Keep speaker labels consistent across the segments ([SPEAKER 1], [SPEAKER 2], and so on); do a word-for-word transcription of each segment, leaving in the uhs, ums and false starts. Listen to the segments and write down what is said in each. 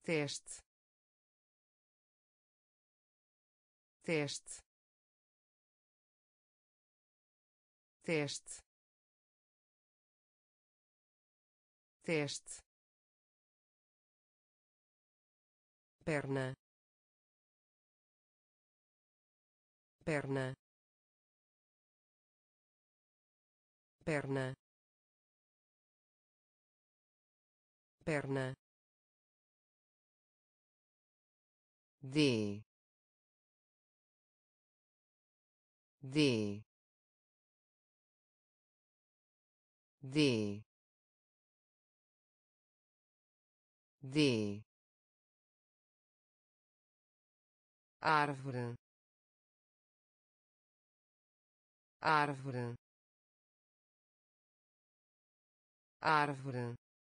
[SPEAKER 1] teste, teste, teste, teste, perna, perna, perna, perna, de, de, de, de, árvore, árvore, árvore,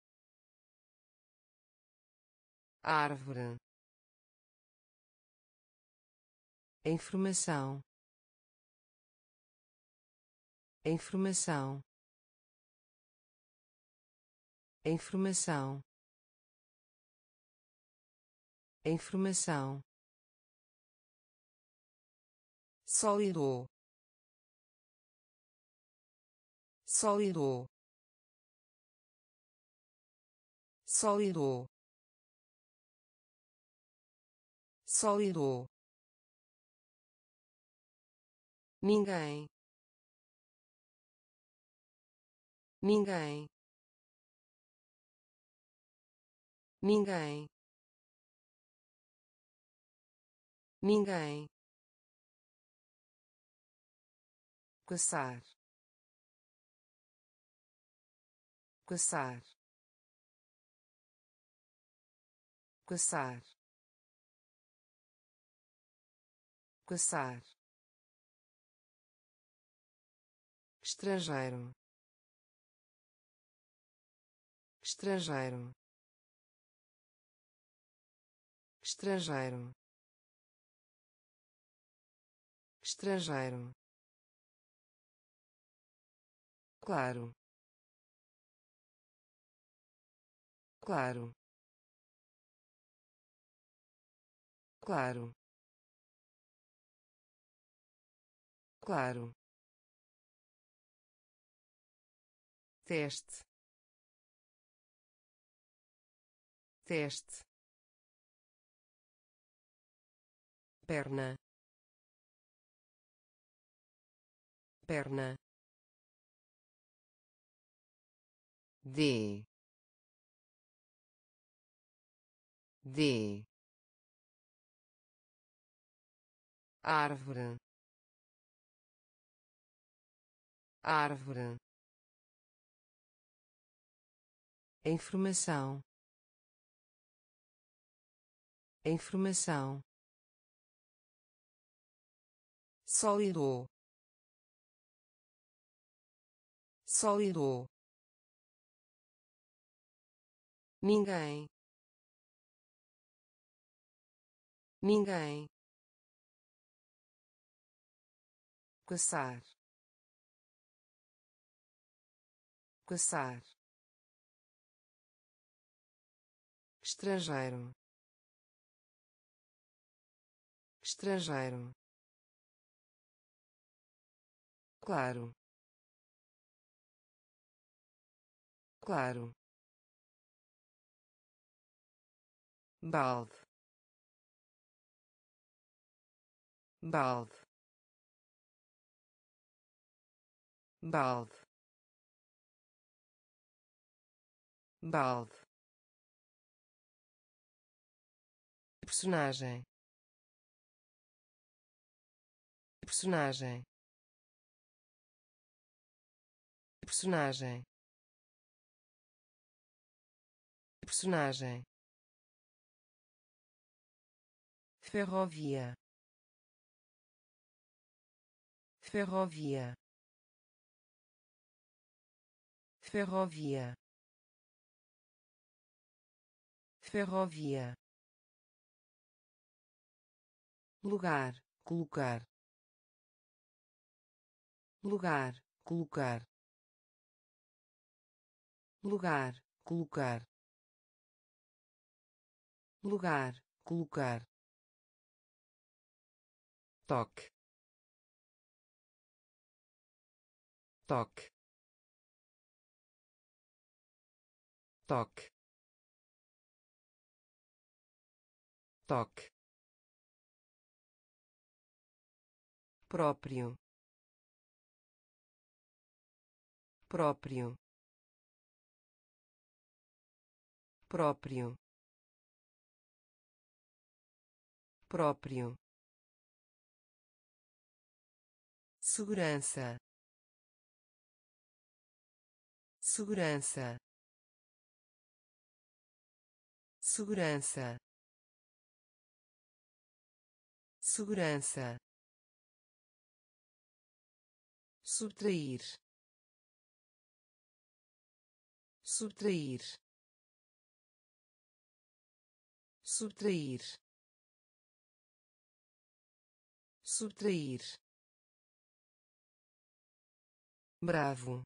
[SPEAKER 1] árvore, informação, informação, informação, informação, sólido, sólido, sólido, sólido, ninguém, ninguém, ninguém, ninguém, caçar, caçar, caçar, caçar, estrangeiro, estrangeiro, estrangeiro, estrangeiro, claro, claro, claro, claro, teste, teste, perna, perna, de, de, árvore, árvore, informação, informação, sólido, sólido, ninguém, ninguém, caçar, caçar, estrangeiro, estrangeiro, claro, claro, balde, balde, balde, balde, personagem, personagem, personagem, personagem, ferrovia, ferrovia, ferrovia, ferrovia, lugar, colocar, lugar, colocar, lugar, colocar, lugar, colocar, toque, toque, toque, toque, próprio, próprio, próprio, próprio, segurança, segurança, segurança, segurança, subtrair, subtrair, subtrair, subtrair, bravo,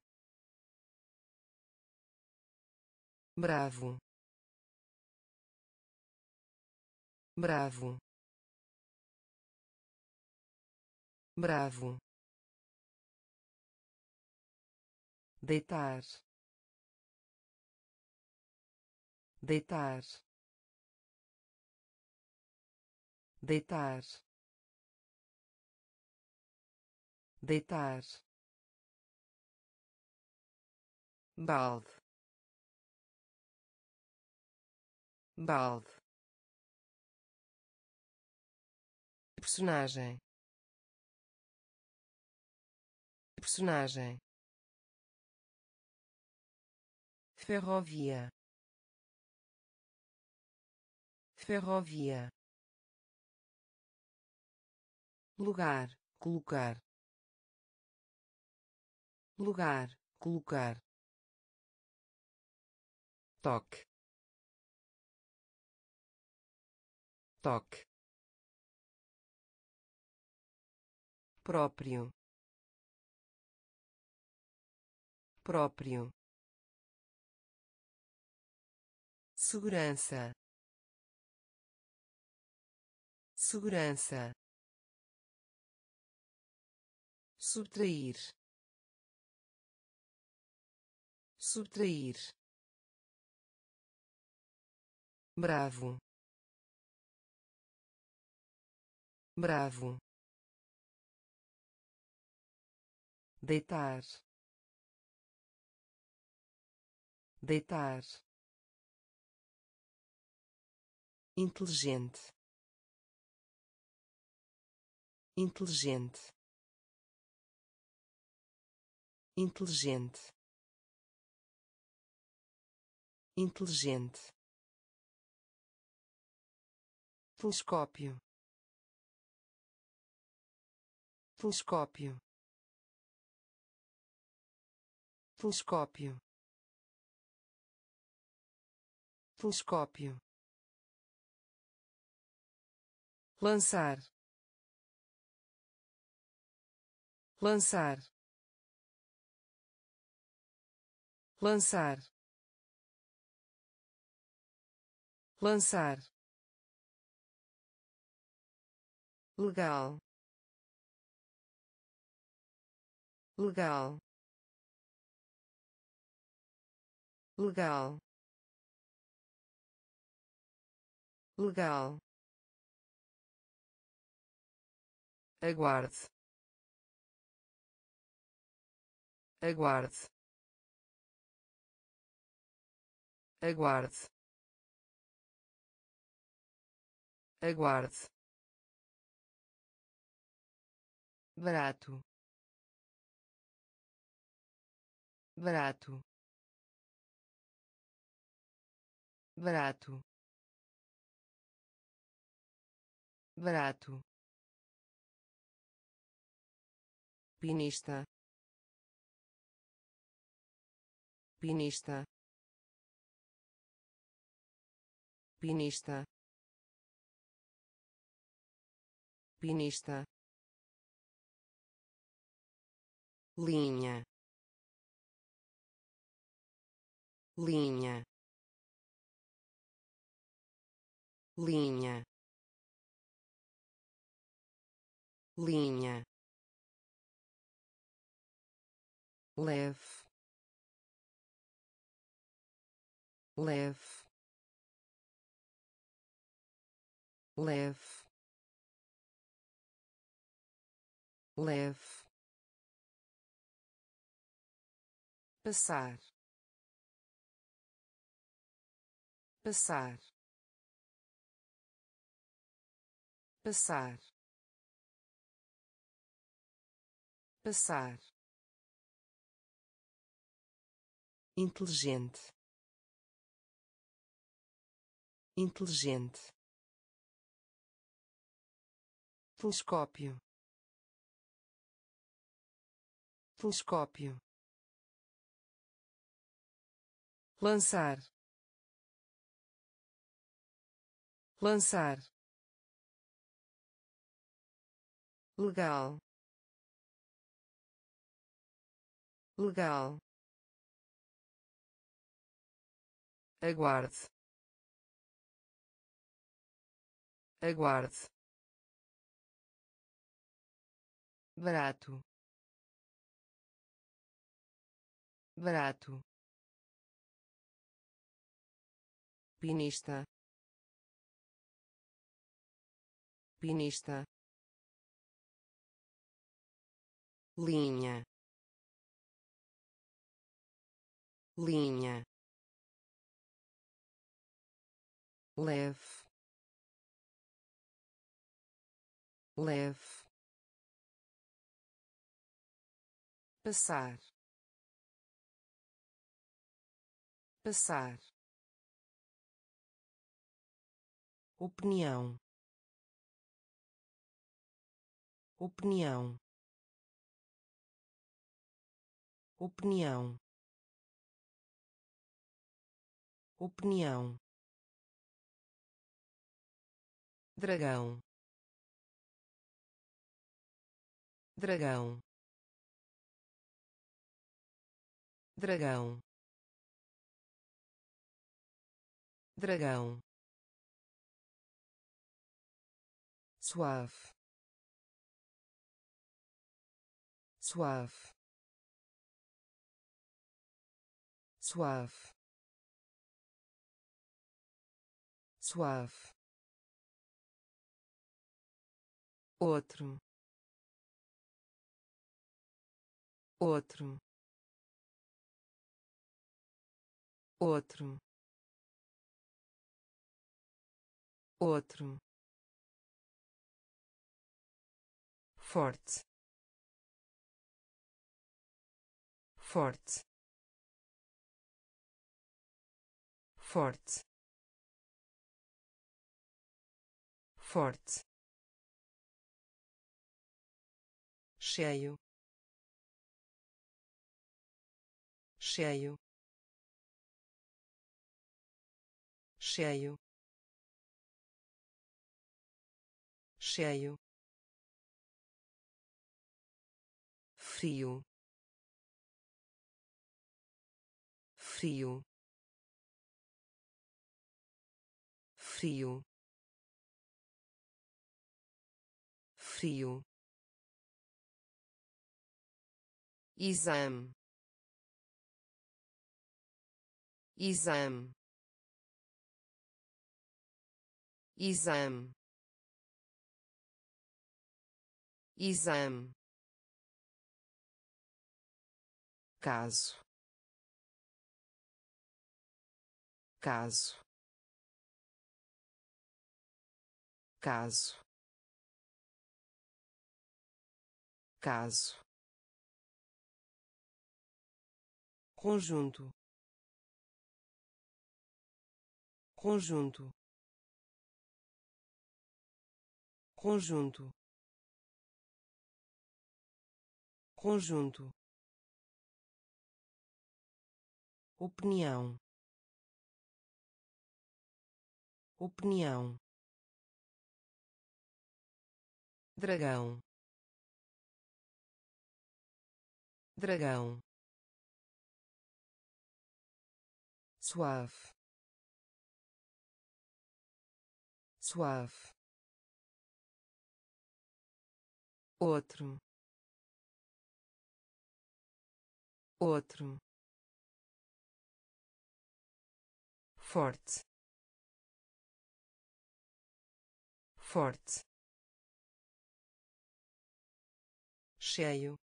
[SPEAKER 1] bravo, bravo, bravo, deitar, deitar, deitar, deitar, balde, balde, personagem, personagem, ferrovia, ferrovia, lugar, colocar, lugar, colocar, toque, toque, próprio, próprio, segurança, segurança, subtrair, subtrair, bravo, bravo, deitar, deitar, inteligente, inteligente, inteligente, inteligente, telescópio, telescópio, telescópio, telescópio, lançar, lançar, lançar, lançar, legal, legal, legal, legal, aguarde, aguarde, aguarde, aguarde, barato, barato, barato, barato, pinista, pinista, pinista, pinista, linha, linha, linha, linha, leve, leve, leve, leve, passar, passar, passar, passar, inteligente, inteligente, telescópio, telescópio, lançar, lançar, legal, legal, aguarde, aguarde, barato, barato, pinista, pinista, linha, linha, leve, leve, passar, passar, opinião, opinião, opinião, opinião, dragão, dragão, dragão, dragão, suave, suave, suave, suave, outro, outro, outro, outro, forte, forte, forte, forte, cheio, cheio, cheio, cheio, frio, frio, frio, frio, exame, exame, exame, exame, caso, caso, caso, caso, conjunto, conjunto, conjunto, conjunto, opinião, opinião, dragão, dragão, suave, suave, outro, outro, forte, forte, cheio,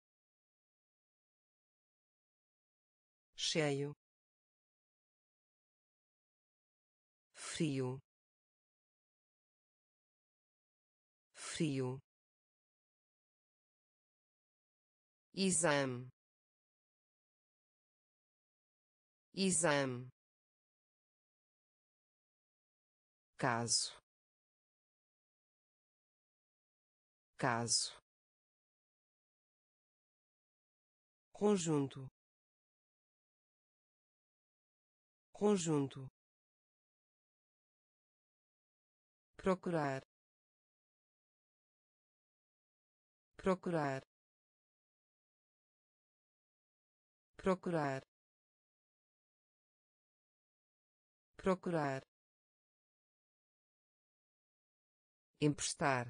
[SPEAKER 1] cheio, frio, frio, exame, exame, caso, caso, conjunto, conjunto, procurar, procurar, procurar, procurar, emprestar,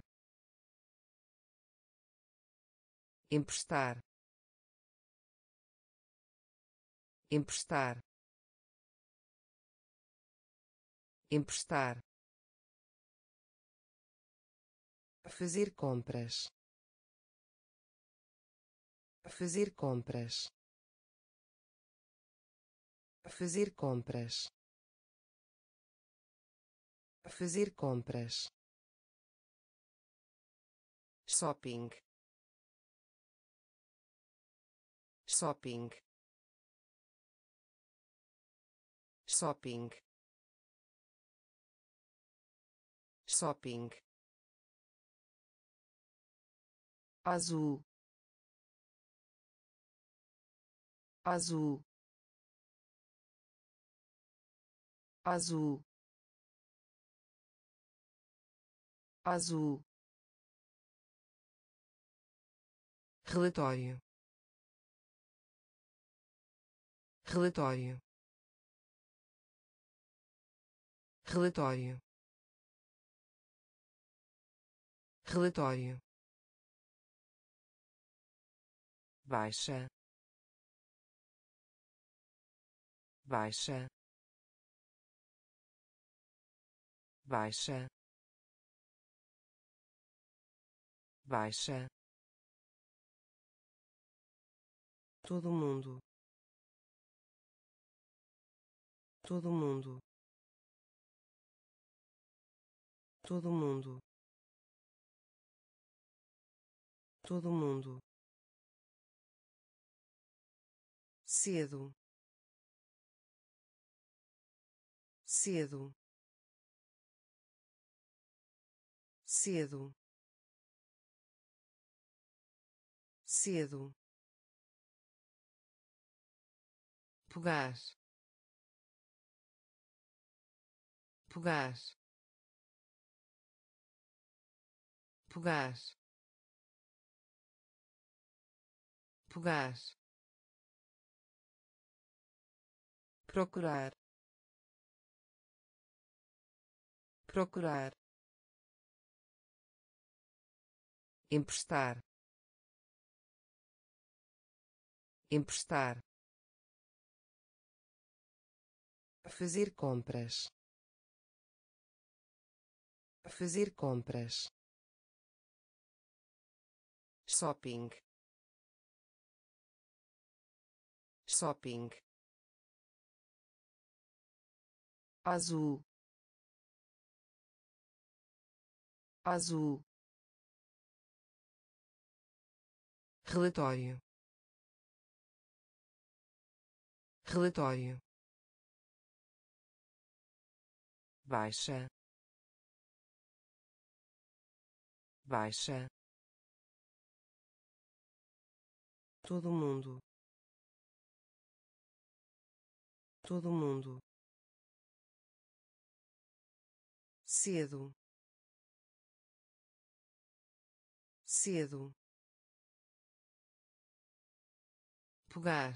[SPEAKER 1] emprestar, emprestar, emprestar, fazer compras, fazer compras, fazer compras, fazer compras, shopping, shopping, shopping, shopping, azul, azul, azul, azul, relatório, relatório, relatório, relatório, baixa, baixa, baixa, baixa, todo mundo, todo mundo, todo mundo, todo mundo, cedo, cedo, cedo, cedo, pegar, pegar, pegar, pegar, procurar, procurar, emprestar, emprestar, fazer compras, fazer compras, shopping, shopping, azul, azul, relatório, relatório, baixa, baixa, todo mundo, todo mundo, cedo, cedo, pegar,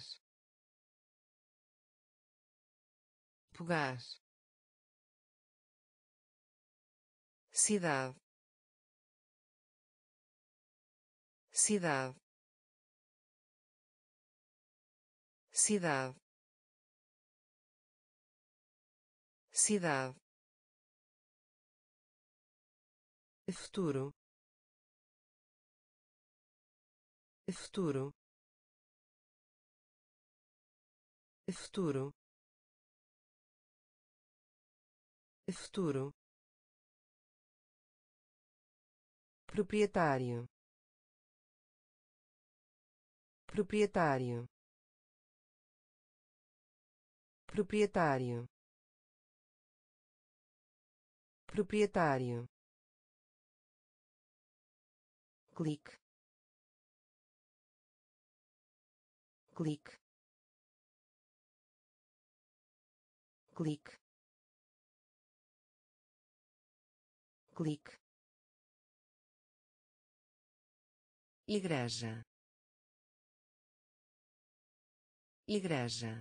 [SPEAKER 1] pegar, cidade, cidade, cidade, cidade, futuro, futuro, futuro, futuro, proprietário, proprietário, proprietário, proprietário, clique, clique, clique, clique, igreja, igreja,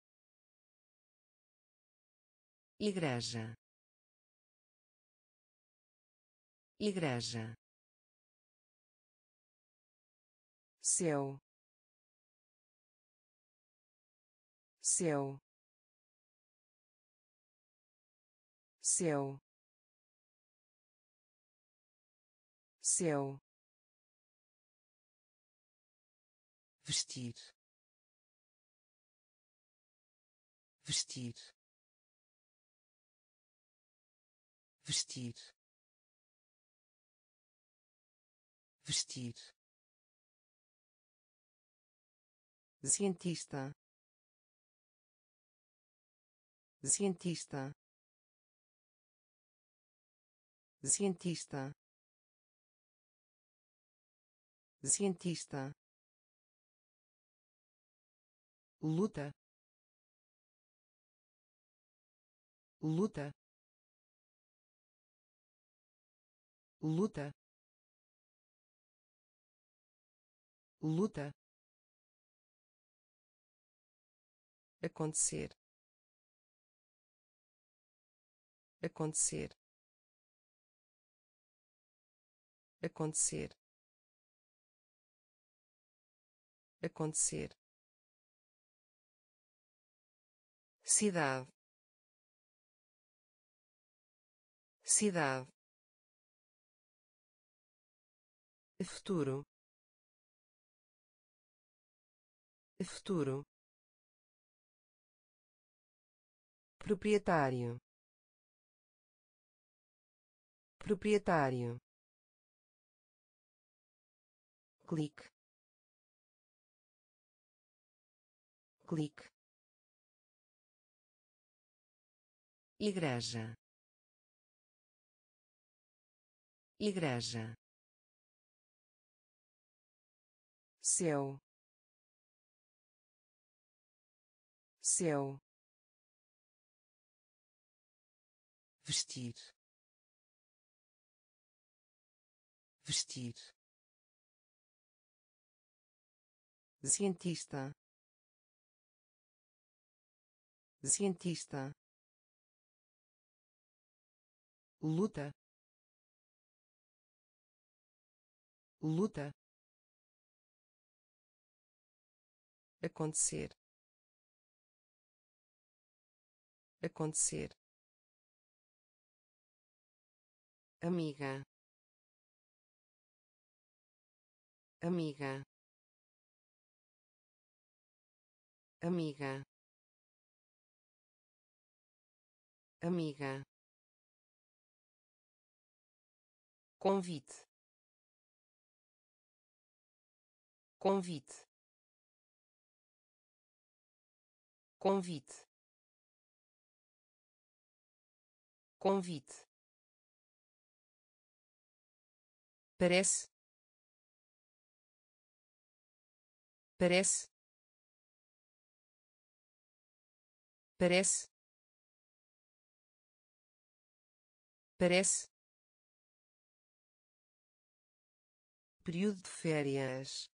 [SPEAKER 1] igreja, igreja, céu, céu, céu, céu, vestir, vestir, vestir, vestir, cientista, cientista, cientista, cientista, luta, luta, luta, luta, acontecer, acontecer, acontecer, acontecer, cidade, cidade, futuro, futuro, proprietário, proprietário, clique, clique, igreja, igreja, céu, céu, vestir, vestir, cientista, cientista, luta, luta, acontecer, acontecer, amiga, amiga, amiga, amiga, convite, convite, convite, convite, parece, parece, parece, parece, período de férias,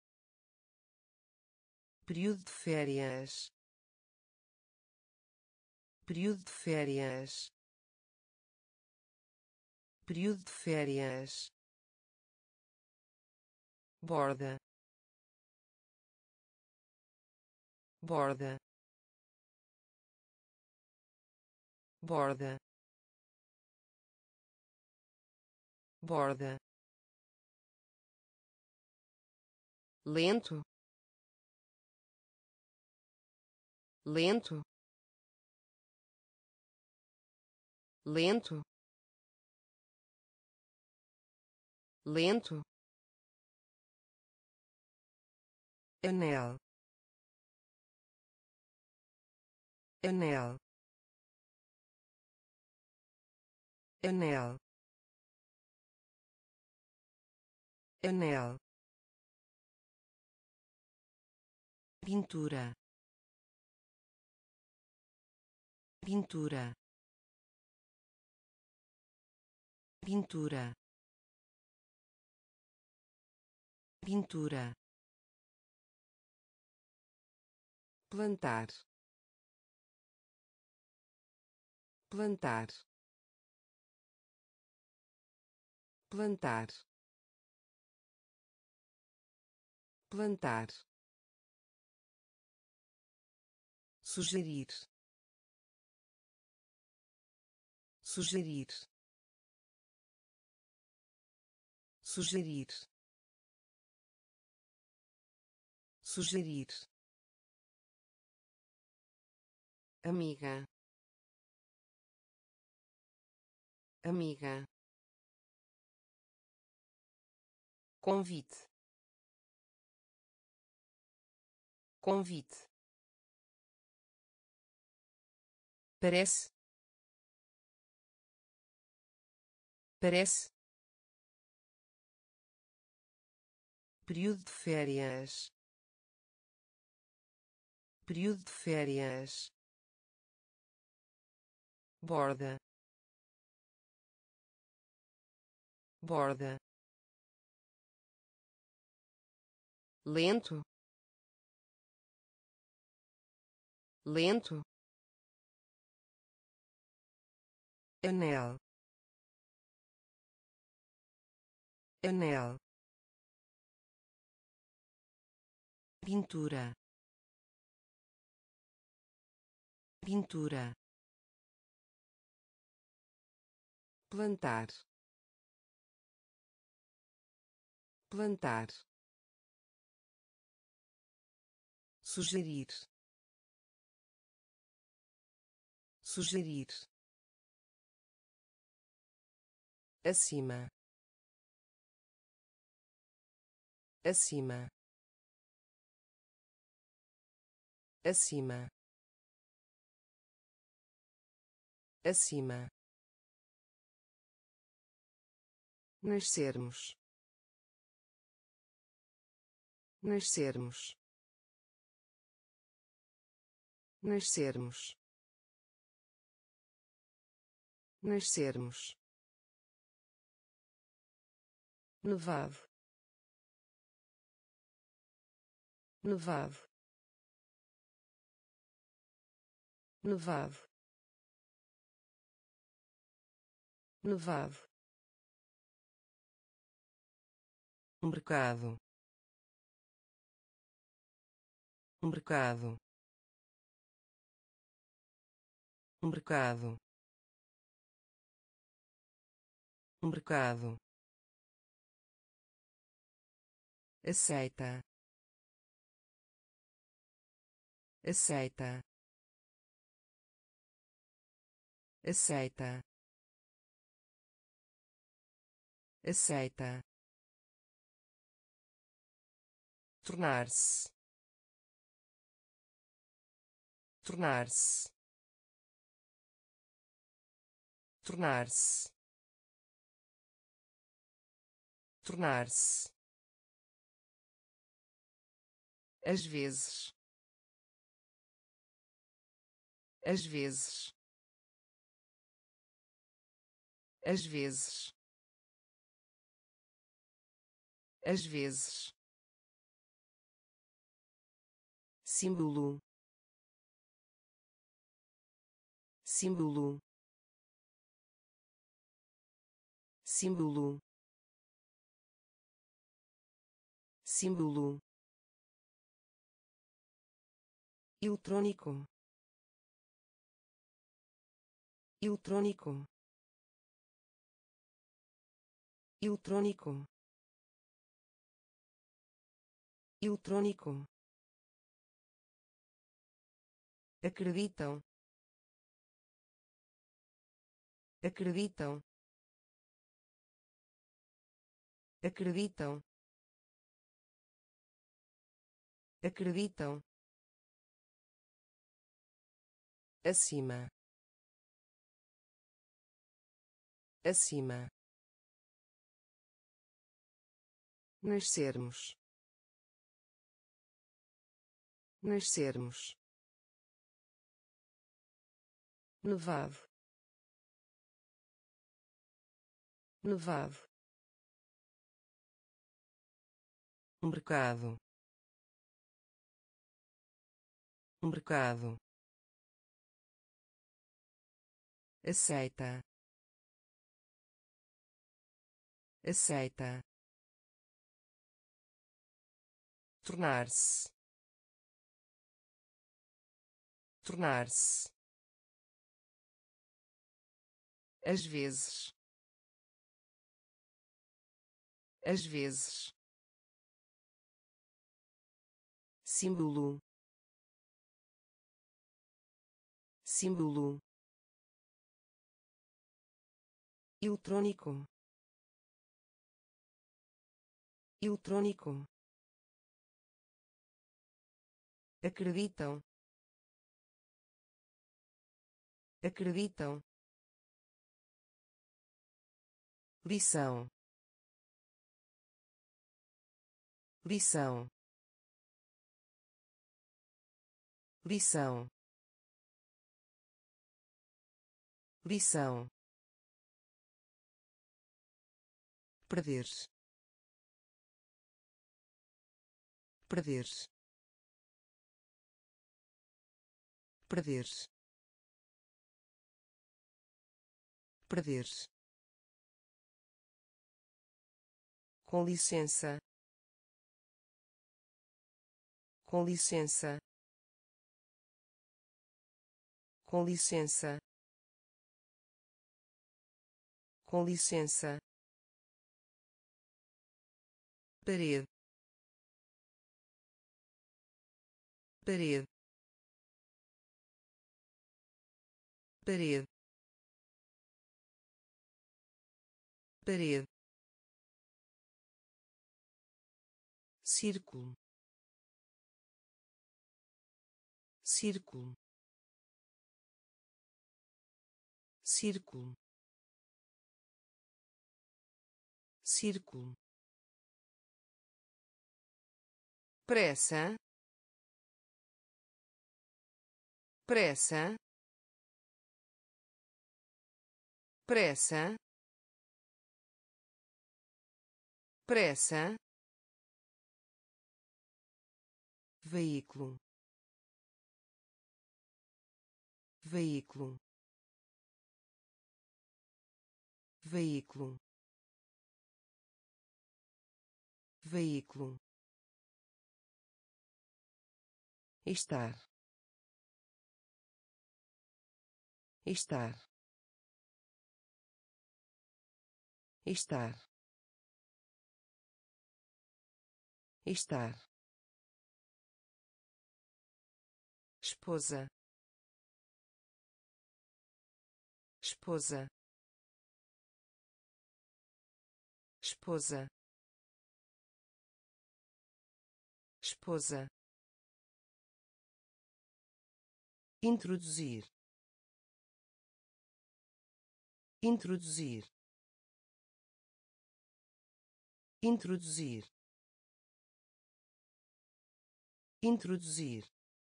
[SPEAKER 1] período de férias, período de férias, período de férias, borda, borda, borda, borda, lento, lento, lento, lento, anel, anel, anel, anel, pintura, pintura, pintura, pintura, plantar, plantar, plantar, plantar, sugerir, sugerir, sugerir, sugerir, amiga, amiga, convite, convite, parece, parece, período de férias, período de férias, borda, borda, lento, lento, anel, anel, pintura, pintura, plantar, plantar, sugerir, sugerir, acima, acima, acima, acima, nascermos, nascermos, nascermos, nascermos, nevado, nevado, nevado, nevado, um mercado, um mercado, um mercado, um mercado, aceita, aceita, aceita, aceita, tornar-se, tornar-se, tornar-se, tornar-se, às vezes, às vezes, às vezes, às vezes, símbolo, símbolo, símbolo, símbolo, eletrônico, eletrônico, eletrônico, eletrônico, acreditam, acreditam, acreditam, acreditam, acima, acima, nascermos, nascermos, nevado, nevado, mercado, mercado, aceita, aceita, tornar-se, tornar-se, às vezes, às vezes, símbolo, símbolo, eletrônico, eletrônico, acreditam, acreditam, lição, lição, lição, lição, perder-se, perder-se, perder-se, perder-se, com licença, com licença, com licença, com licença, parede, parede, parede, parede, círculo, círculo, círculo, círculo, pressa, pressa, pressa, pressa, veículo, veículo, veículo, veículo, estar, estar, estar, estar, esposa, esposa, esposa, esposa, introduzir, introduzir, introduzir, introduzir,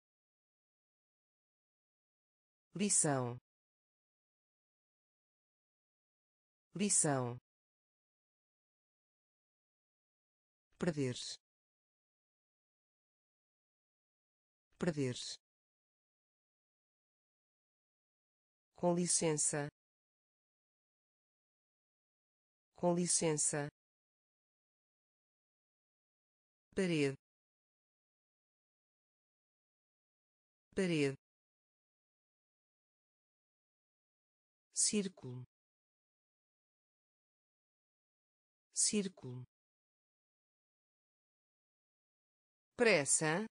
[SPEAKER 1] lição, lição, perder-se, perder-se, com licença, com licença, parede, parede, círculo, círculo, pressa,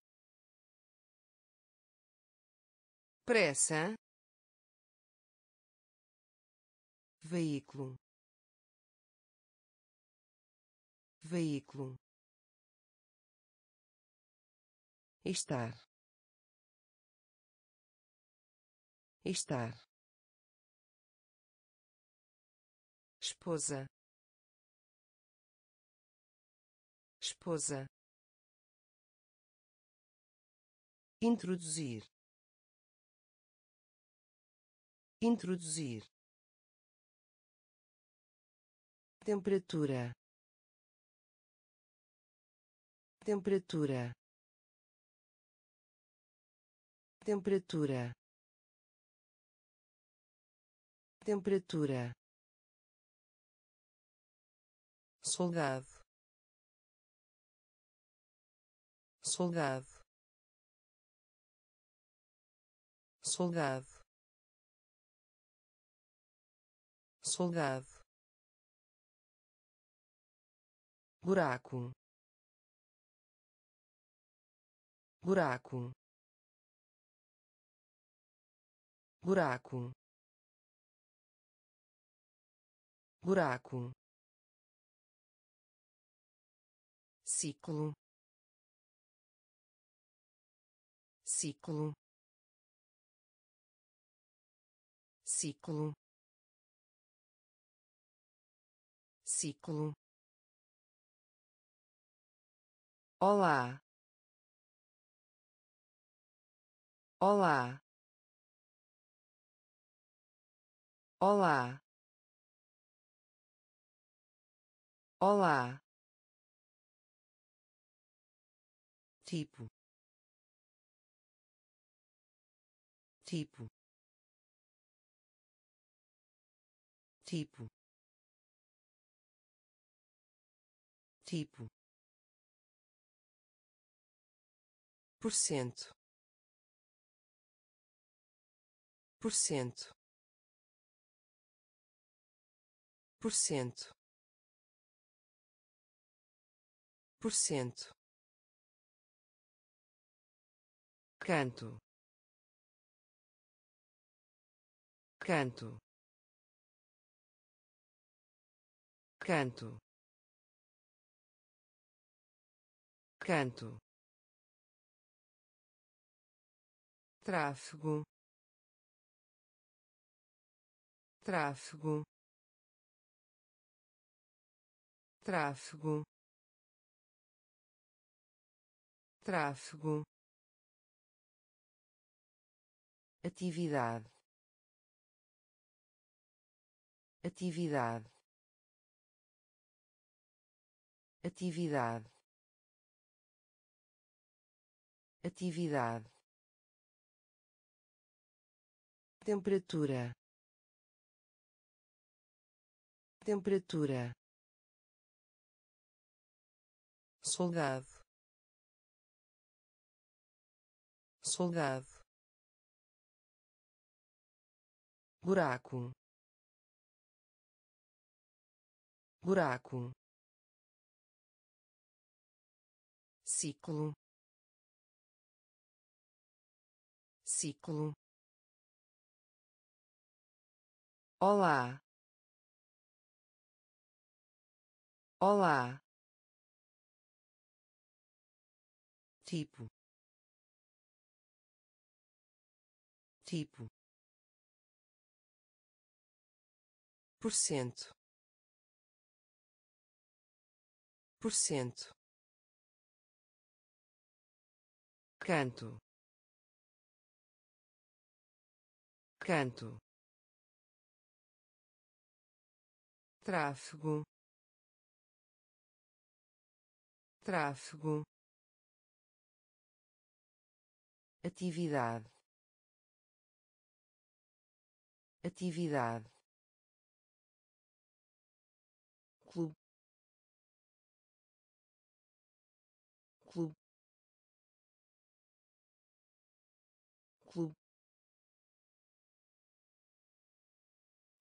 [SPEAKER 1] pressa, veículo, veículo, estar, estar, esposa, esposa, introduzir, introduzir, temperatura, temperatura, temperatura, temperatura, soldado, soldado, soldado, soldado, buraco, buraco, buraco, buraco, ciclo, ciclo, ciclo, ciclo, olá, olá, olá, olá, tipo, tipo, tipo, tipo, por cento, por cento, por cento, por cento, canto, canto, canto, canto, tráfego, tráfego, tráfego, tráfego, atividade, atividade, atividade, atividade, temperatura, temperatura, soldado, soldado, buraco, buraco, ciclo, ciclo, olá, olá, tipo, tipo, por cento, por cento, canto, canto, tráfego, tráfego, atividade, atividade,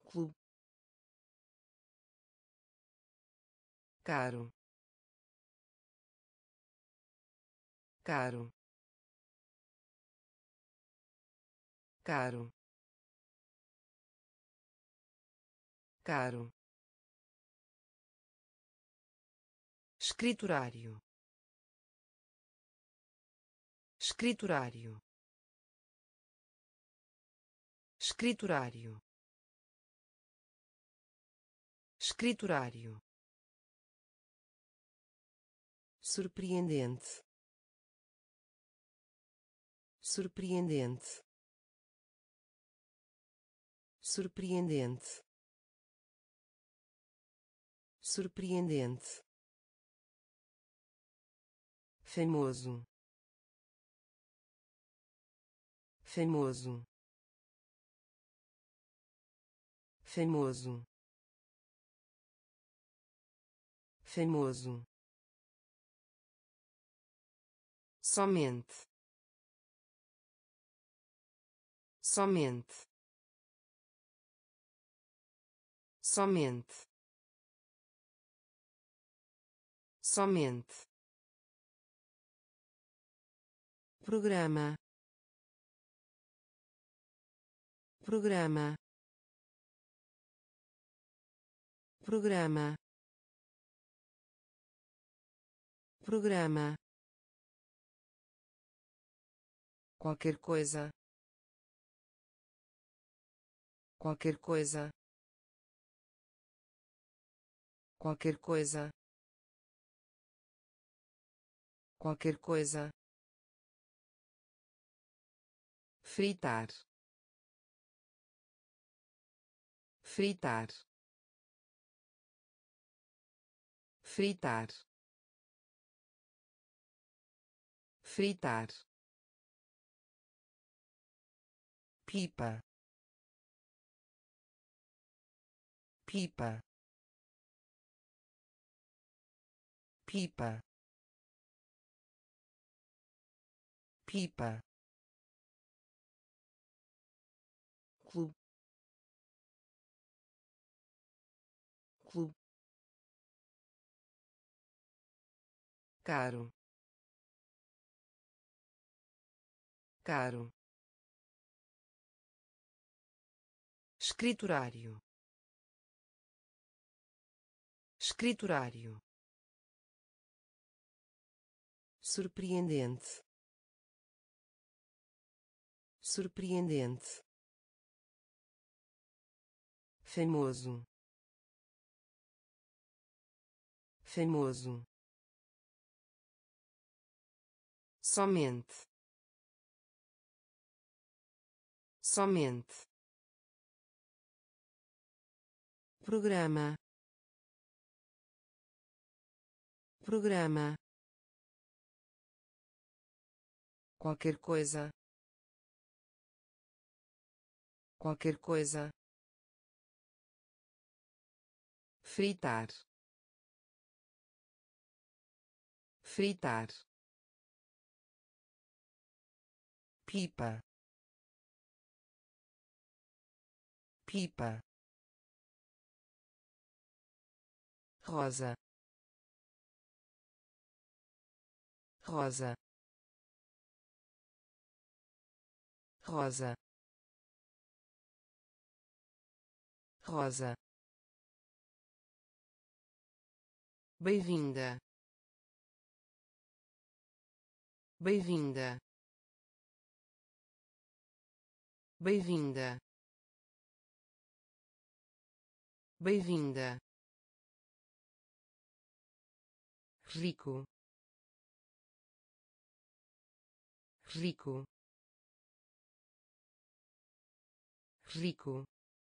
[SPEAKER 1] clube, caro, caro, caro, caro, escriturário, escriturário, escriturário, escriturário, surpreendente, surpreendente, surpreendente, surpreendente, famoso, famoso, famoso, famoso, somente, somente, somente, somente, programa, programa, programa, programa, qualquer coisa, qualquer coisa, qualquer coisa, qualquer coisa, fritar, fritar, fritar, fritar, pipa, pipa, pipa, pipa, clube, clube, caro, caro, escriturário, escriturário, surpreendente, surpreendente, famoso, famoso, somente, somente, programa, programa, qualquer coisa, qualquer coisa, fritar, fritar, pipa, pipa, rosa, rosa, rosa, rosa, bem-vinda, bem-vinda, bem-vinda, bem-vinda, rico, rico, rico,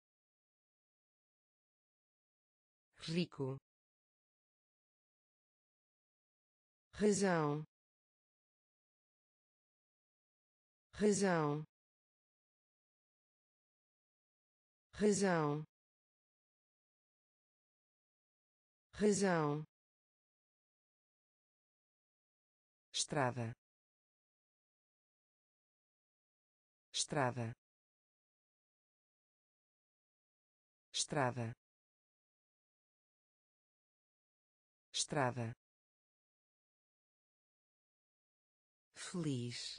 [SPEAKER 1] rico, razão, razão, razão, razão, estrada, estrada, estrada, estrada, feliz,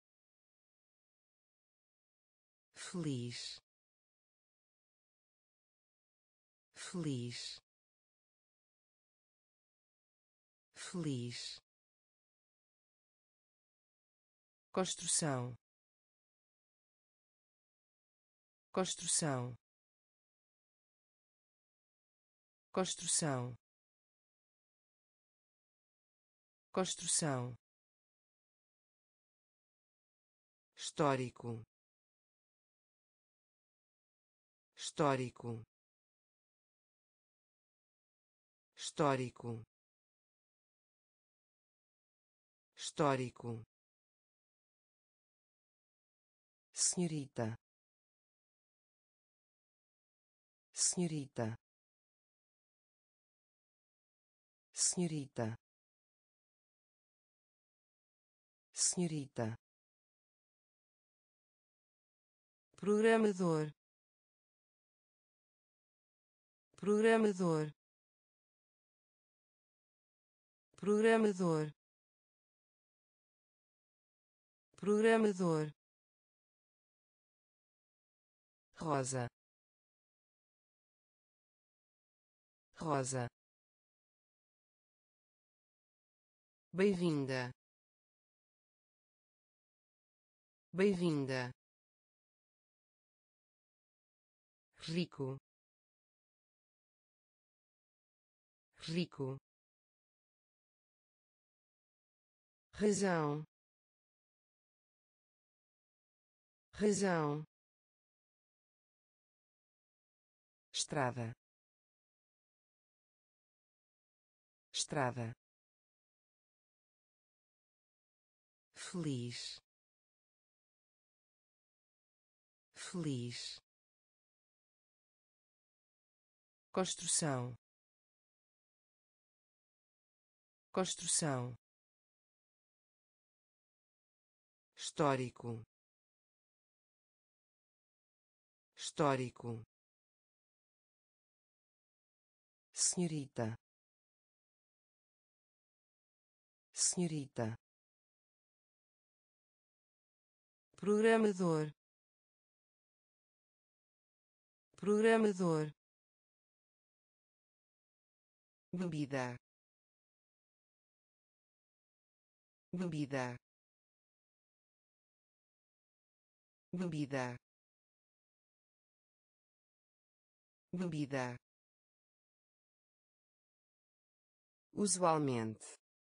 [SPEAKER 1] feliz, feliz, feliz, construção, construção, construção, construção, histórico, histórico, histórico, histórico, senhorita, senhorita, senhorita, senhorita, programador, programador, programador, programador, rosa, rosa, bem-vinda, bem-vinda, rico, rico, razão, razão, estrada, estrada, feliz, feliz, construção, construção, histórico, histórico, senhorita, senhorita, programador, programador, bebida, bebida, bebida, bebida, usualmente,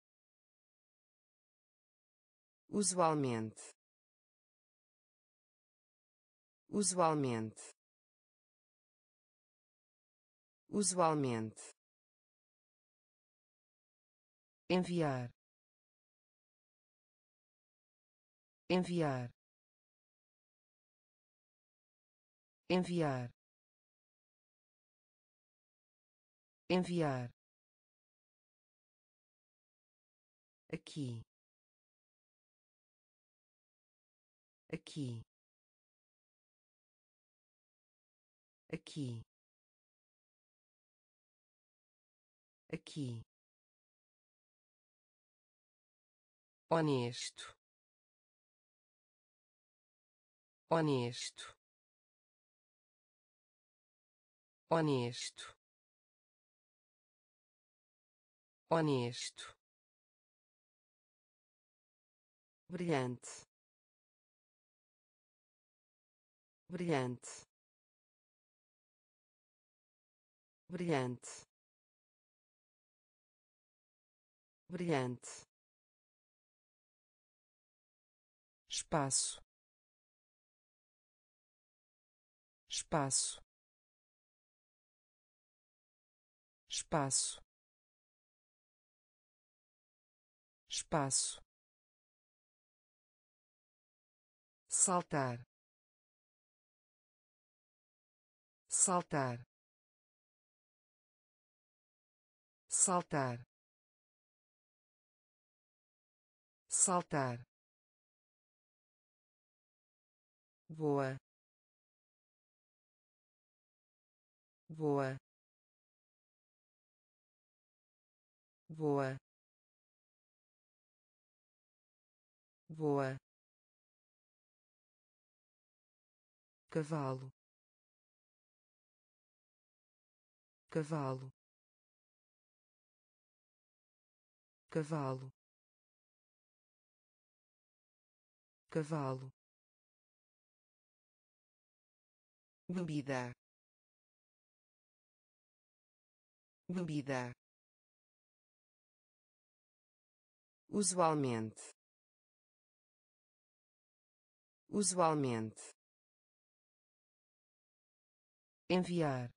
[SPEAKER 1] usualmente, usualmente, usualmente, enviar, enviar, enviar, enviar, aqui, aqui, aqui, aqui, honesto, honesto, honesto, honesto, brilhante, brilhante, brilhante, brilhante, espaço, espaço, espaço, espaço, saltar, saltar, saltar, saltar, boa, voa, voa, voa, cavalo, cavalo, cavalo, cavalo, bebida, bebida, usualmente, usualmente, enviar,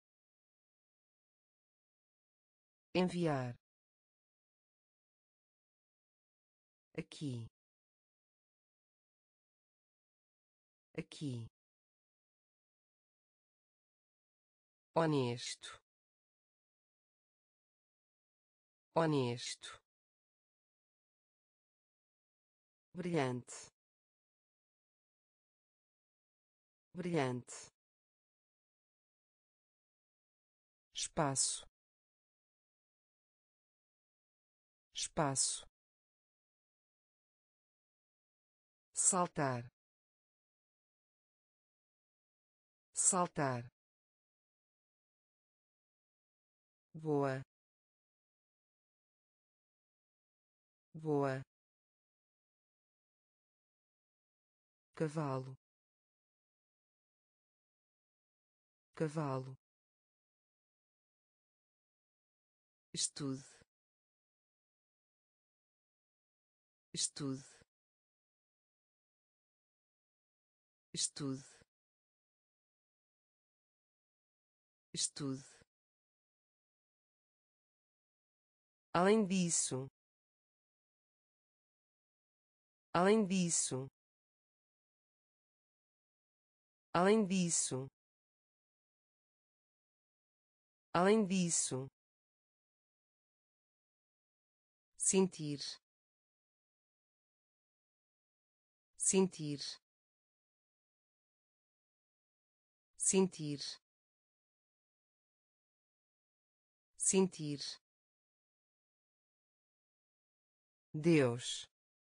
[SPEAKER 1] enviar, aqui, aqui, honesto, honesto, brilhante, brilhante, espaço, espaço, saltar, saltar, voa, voa, cavalo, cavalo, estude, estude, estude, estude. Além disso, além disso, além disso, além disso, sentir, sentir, sentir, sentir, Deus,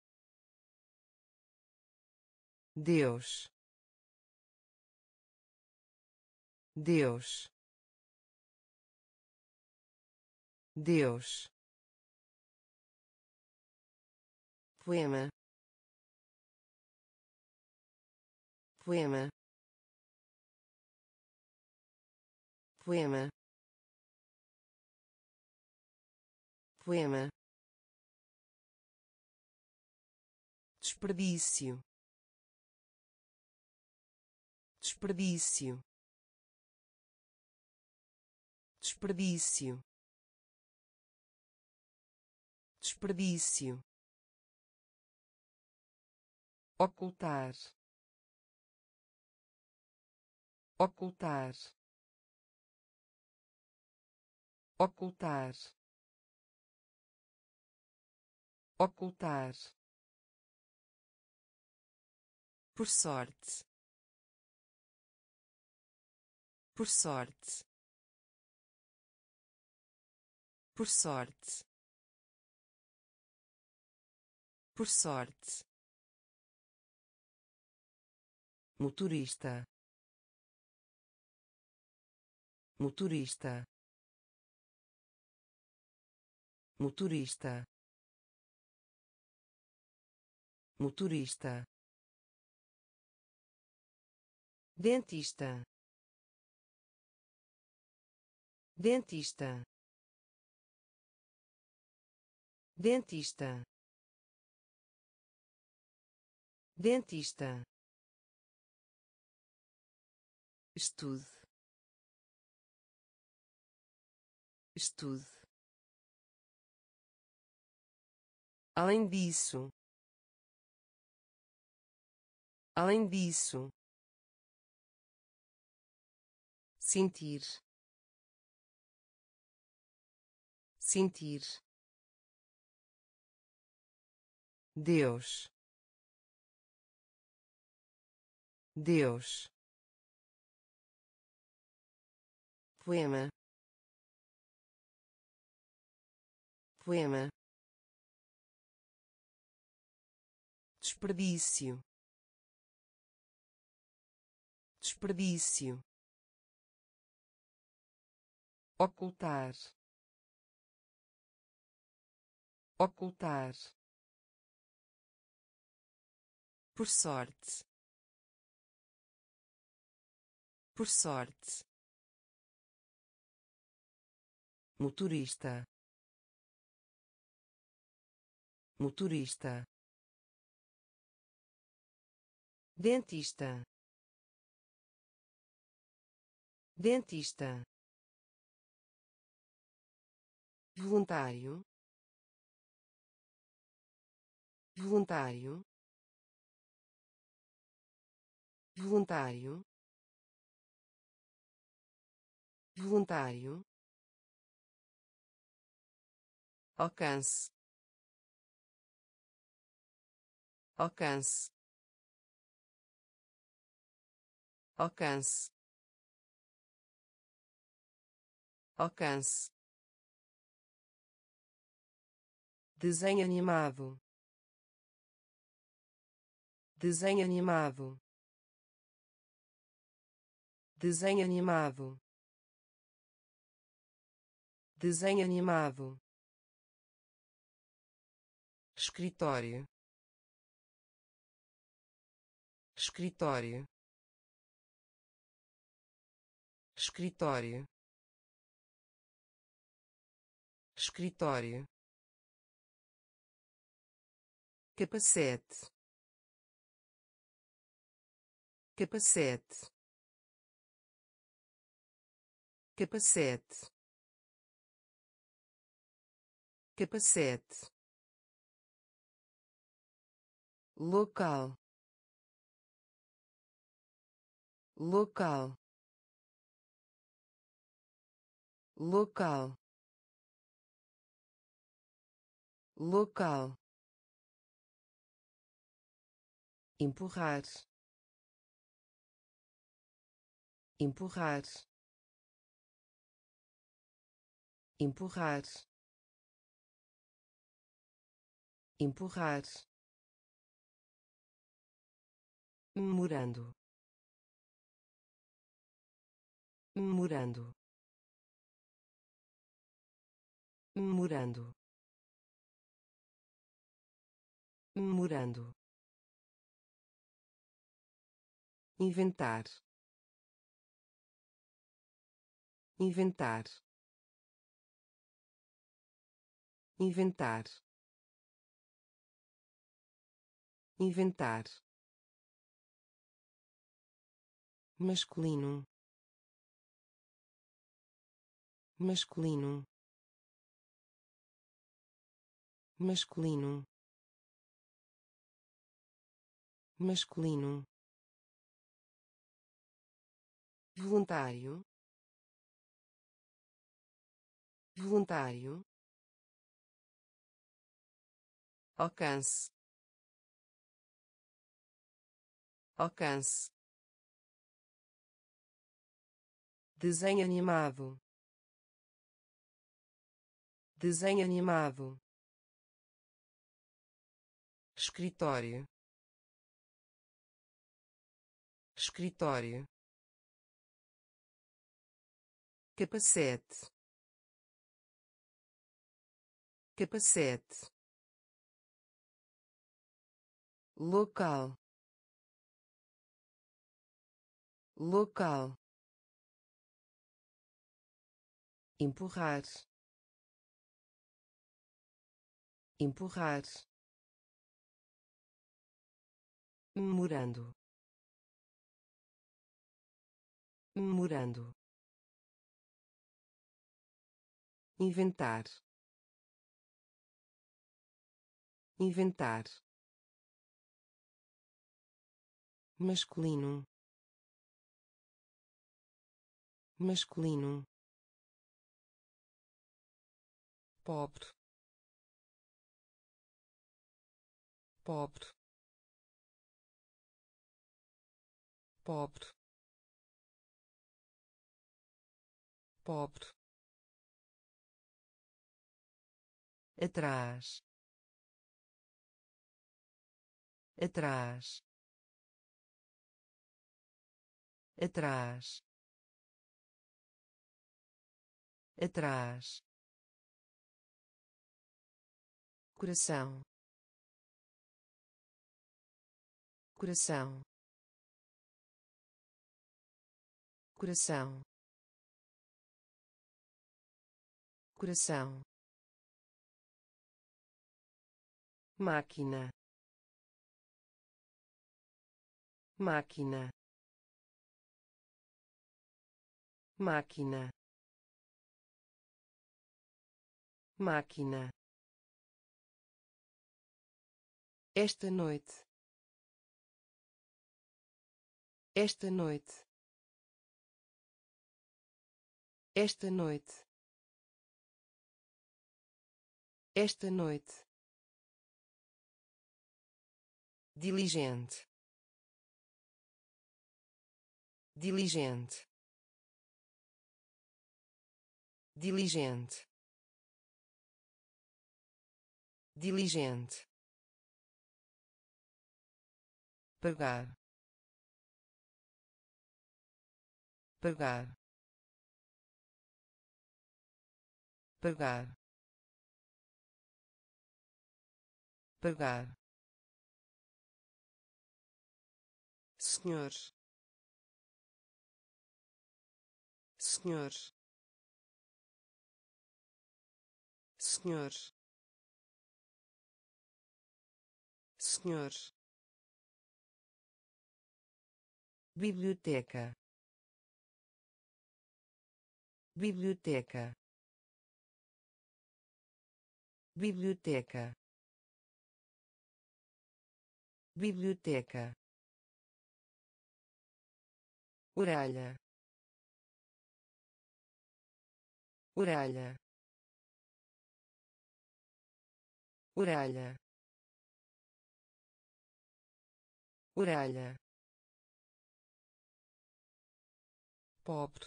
[SPEAKER 1] Deus, Deus, Deus, poema, poema, poema, poema, desperdício, desperdício, desperdício, desperdício, ocultar, ocultar, ocultar, ocultar, por sorte, por sorte, por sorte, por sorte, motorista, motorista, motorista, motorista, dentista, dentista, dentista, dentista, estude, estude. Além disso, além disso, sentir, sentir, Deus, Deus, poema, poema, desperdício, desperdício, ocultar, ocultar, por sorte, por sorte, motorista, motorista, dentista, dentista, voluntário, voluntário, voluntário, voluntário, alcance, alcance, alcance, alcance, desenho animado, desenho animado, desenho animado, desenho animado, escritório, escritório, escritório, escritório, capacete, capacete, capacete, capacete, local, local, local, local, empurrar, empurrar, empurrar, empurrar, memorando, memorando, memorando, memorando, inventar, inventar, inventar, inventar, masculino, masculino, masculino, masculino, voluntário, voluntário, alcance, alcance, desenho animado, desenho animado, escritório, escritório, capacete, capacete, local, local, empurrar, empurrar, memorando, memorando, inventar, inventar, masculino, masculino, pobre, pobre, pobre, pobre, atrás, atrás, atrás, atrás, coração, coração, coração, coração, máquina, máquina, máquina, máquina. Esta noite, esta noite, esta noite, esta noite, diligente, diligente, diligente, diligente, pagar, pagar, pagar, pagar, senhor, senhor, senhor, senhor, biblioteca, biblioteca, biblioteca, biblioteca, orelha, orelha, orelha, orelha, pobre,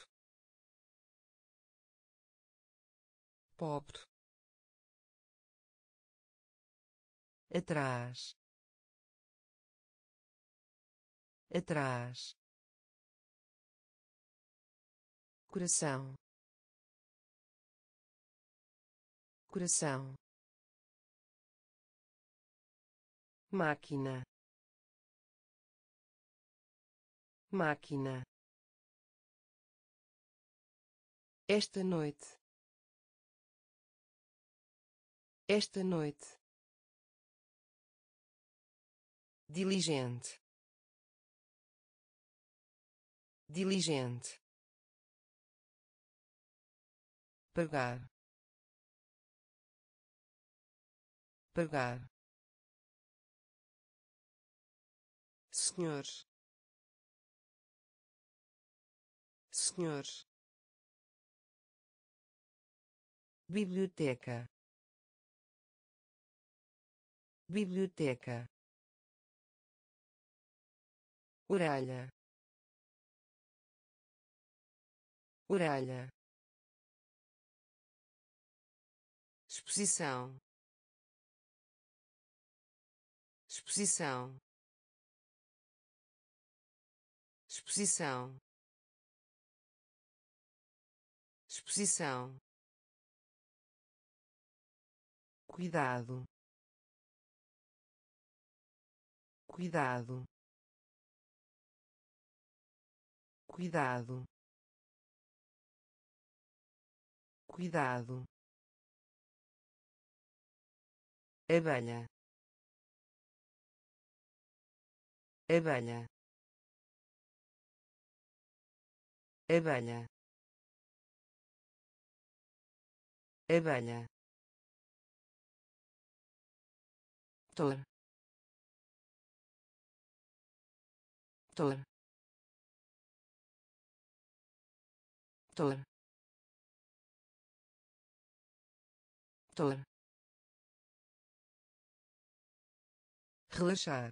[SPEAKER 1] pobre, atrás, atrás, coração, coração, máquina, máquina. Esta noite, esta noite, diligente, diligente, pagar, pagar, senhor, senhor, biblioteca, biblioteca, orelha, orelha, exposição, exposição, exposição, exposição, cuidado, cuidado, cuidado, cuidado, abelha, abelha, abelha, abelha, tor, tor, tor, tor, relaxar,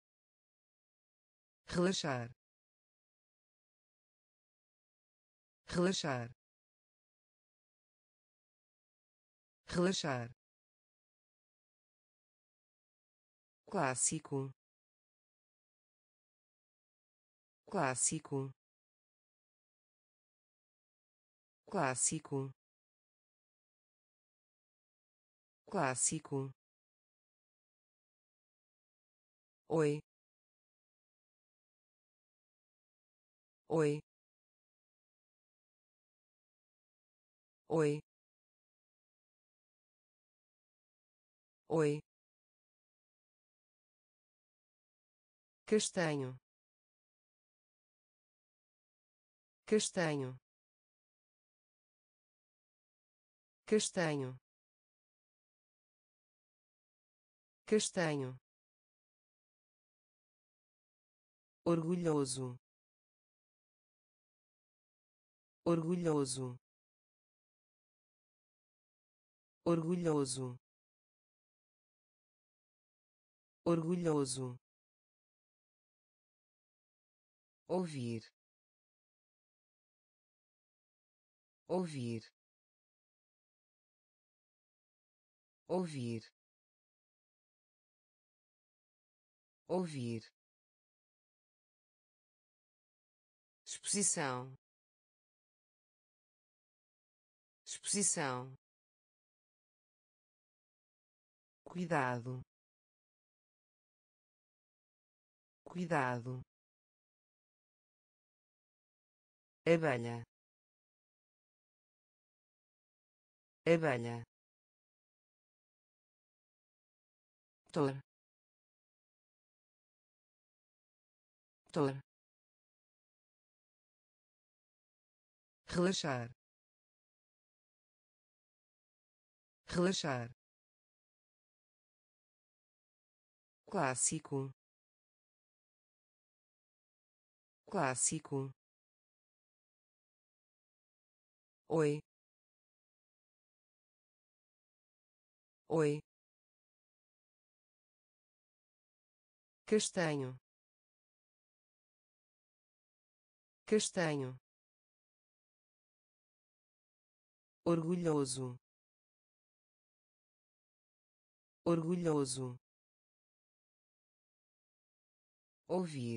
[SPEAKER 1] relaxar, relaxar, relaxar, clássico, clássico, clássico, clássico, oi, oi, oi, oi, castanho, castanho, castanho, castanho, orgulhoso, orgulhoso, orgulhoso, orgulhoso, ouvir, ouvir, ouvir, ouvir, exposição, exposição, cuidado, cuidado, abelha, abelha, tor, tor, relaxar, relaxar, clássico, clássico, oi, oi, castanho, castanho, orgulhoso, orgulhoso, ouvir,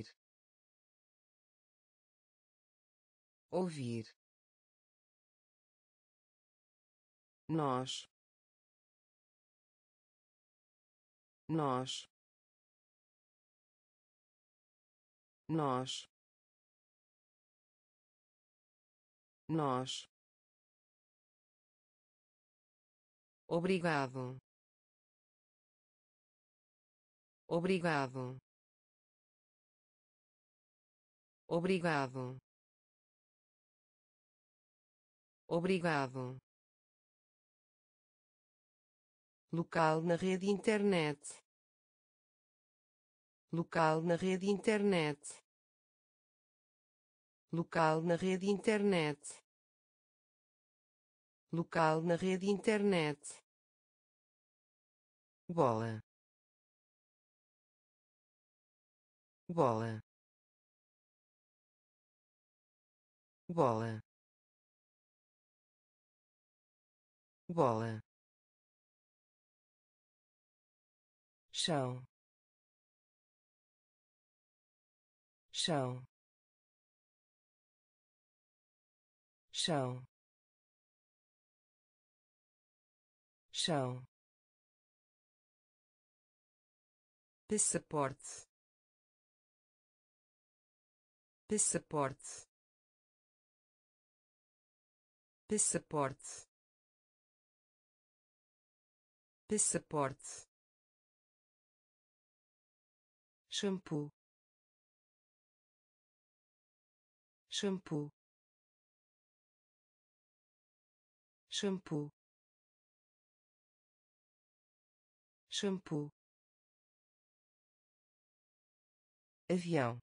[SPEAKER 1] ouvir, nós, nós, nós, nós, obrigado, obrigado, obrigado, obrigado, local na rede internet, local na rede internet, local na rede internet, local na rede internet, bola, bola, bola, bola, chão, chão, chão, chão, passaporte, passaporte, passaporte, passaporte, shampoo, shampoo, shampoo, shampoo, avião,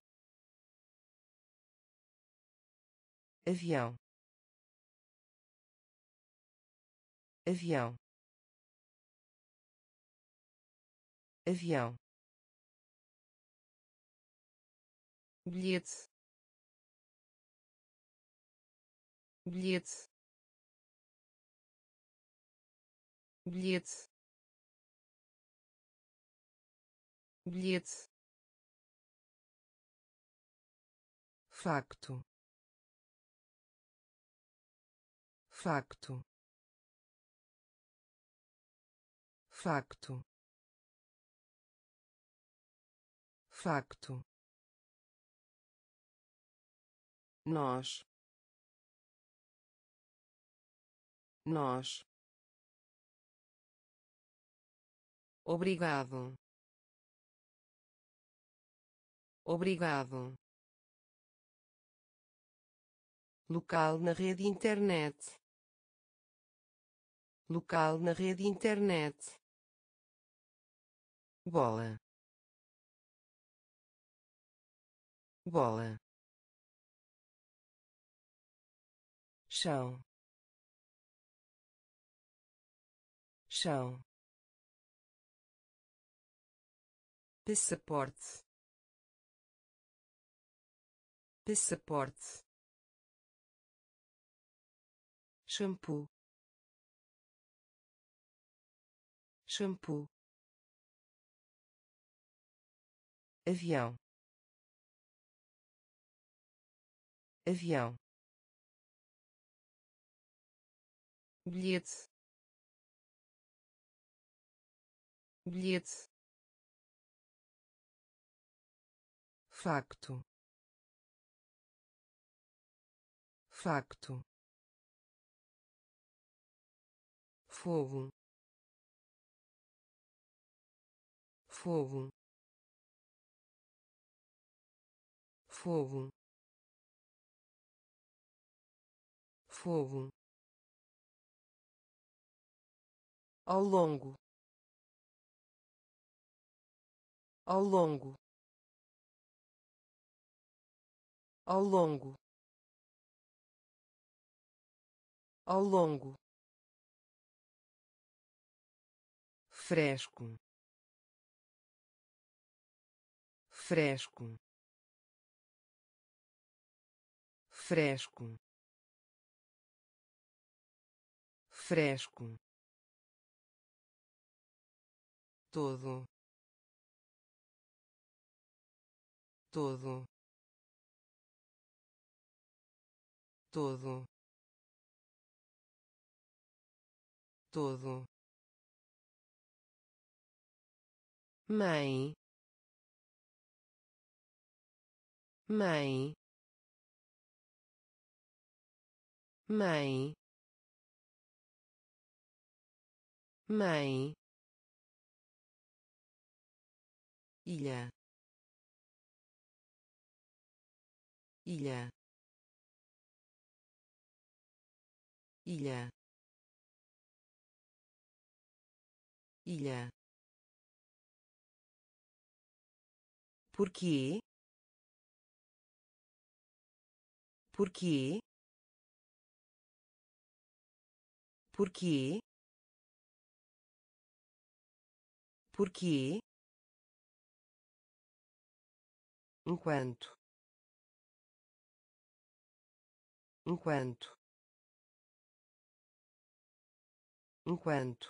[SPEAKER 1] avião, avião, avião, bilhete, bilhete, bilhete, bilhete, facto, facto, facto, facto, nós, nós, obrigado, obrigado, local na rede internet, local na rede internet, bola, bola, chão, chão, passaporte, passaporte, shampoo, shampoo, avião, avião, bilhete, bilhete, facto, facto, fogo, fogo, fogo, fogo, ao longo, ao longo, ao longo, ao longo, fresco, fresco, fresco, fresco, todo, todo, todo, todo, mãe, mãe, mãe, mãe, ilha, ilha, ilha, ilha. Porquê? Porquê? Porquê? Porquê? Enquanto, enquanto, enquanto,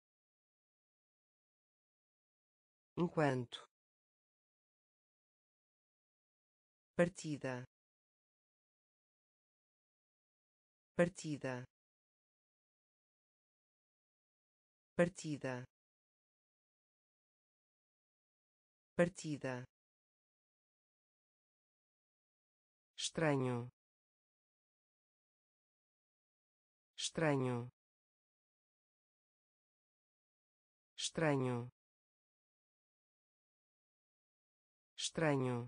[SPEAKER 1] enquanto, partida, partida, partida, partida, estranho, estranho, estranho, estranho,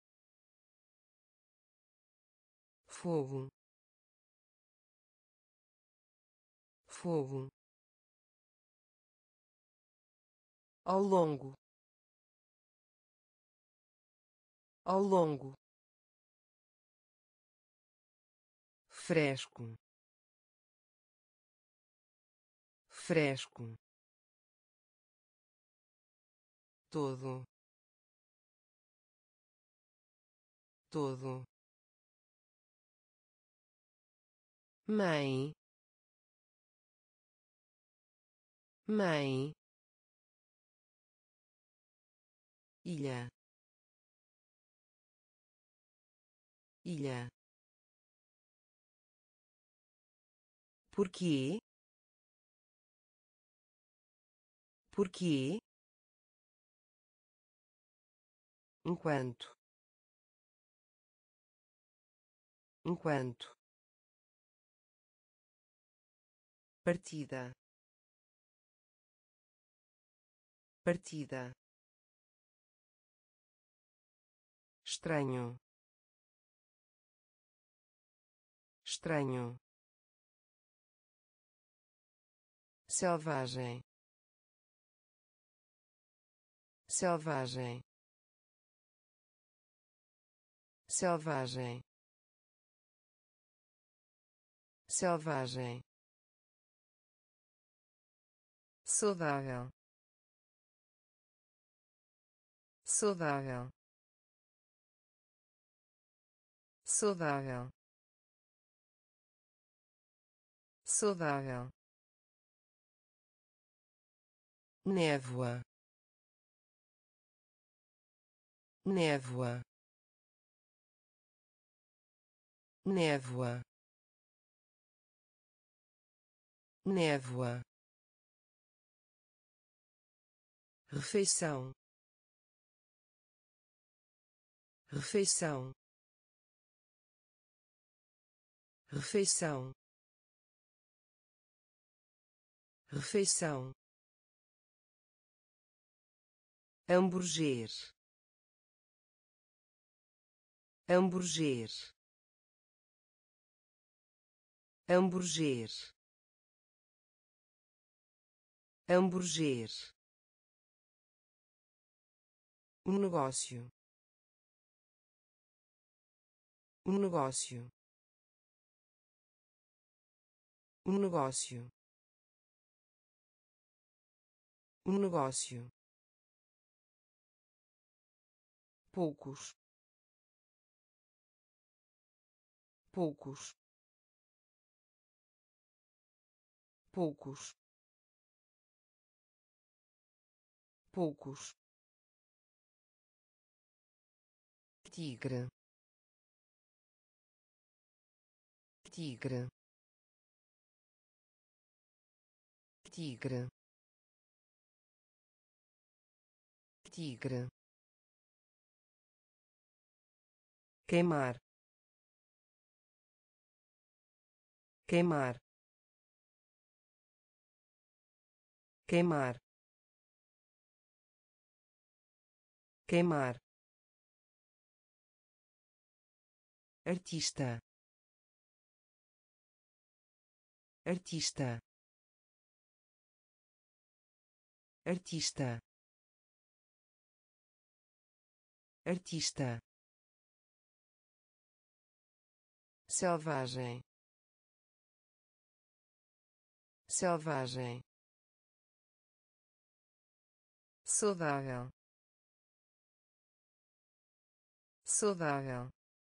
[SPEAKER 1] fogo, fogo, ao longo, ao longo, fresco, fresco, todo, todo, mãe, mãe, ilha, ilha. Porquê? Porquê? Enquanto, enquanto, partida, partida, estranho, estranho, selvagem, selvagem, selvagem, selvagem, saudável, saudável, saudável, saudável, névoa, névoa, névoa, névoa, refeição, refeição, refeição, refeição, hambúrguer, hambúrguer, hambúrguer, hambúrguer, um negócio, um negócio, um negócio, um negócio, poucos, poucos, poucos, poucos, tigre, tigre, tigre, tigre, queimar, queimar, queimar, queimar, artista, artista, artista, artista, selvagem, selvagem, saudável, saudável,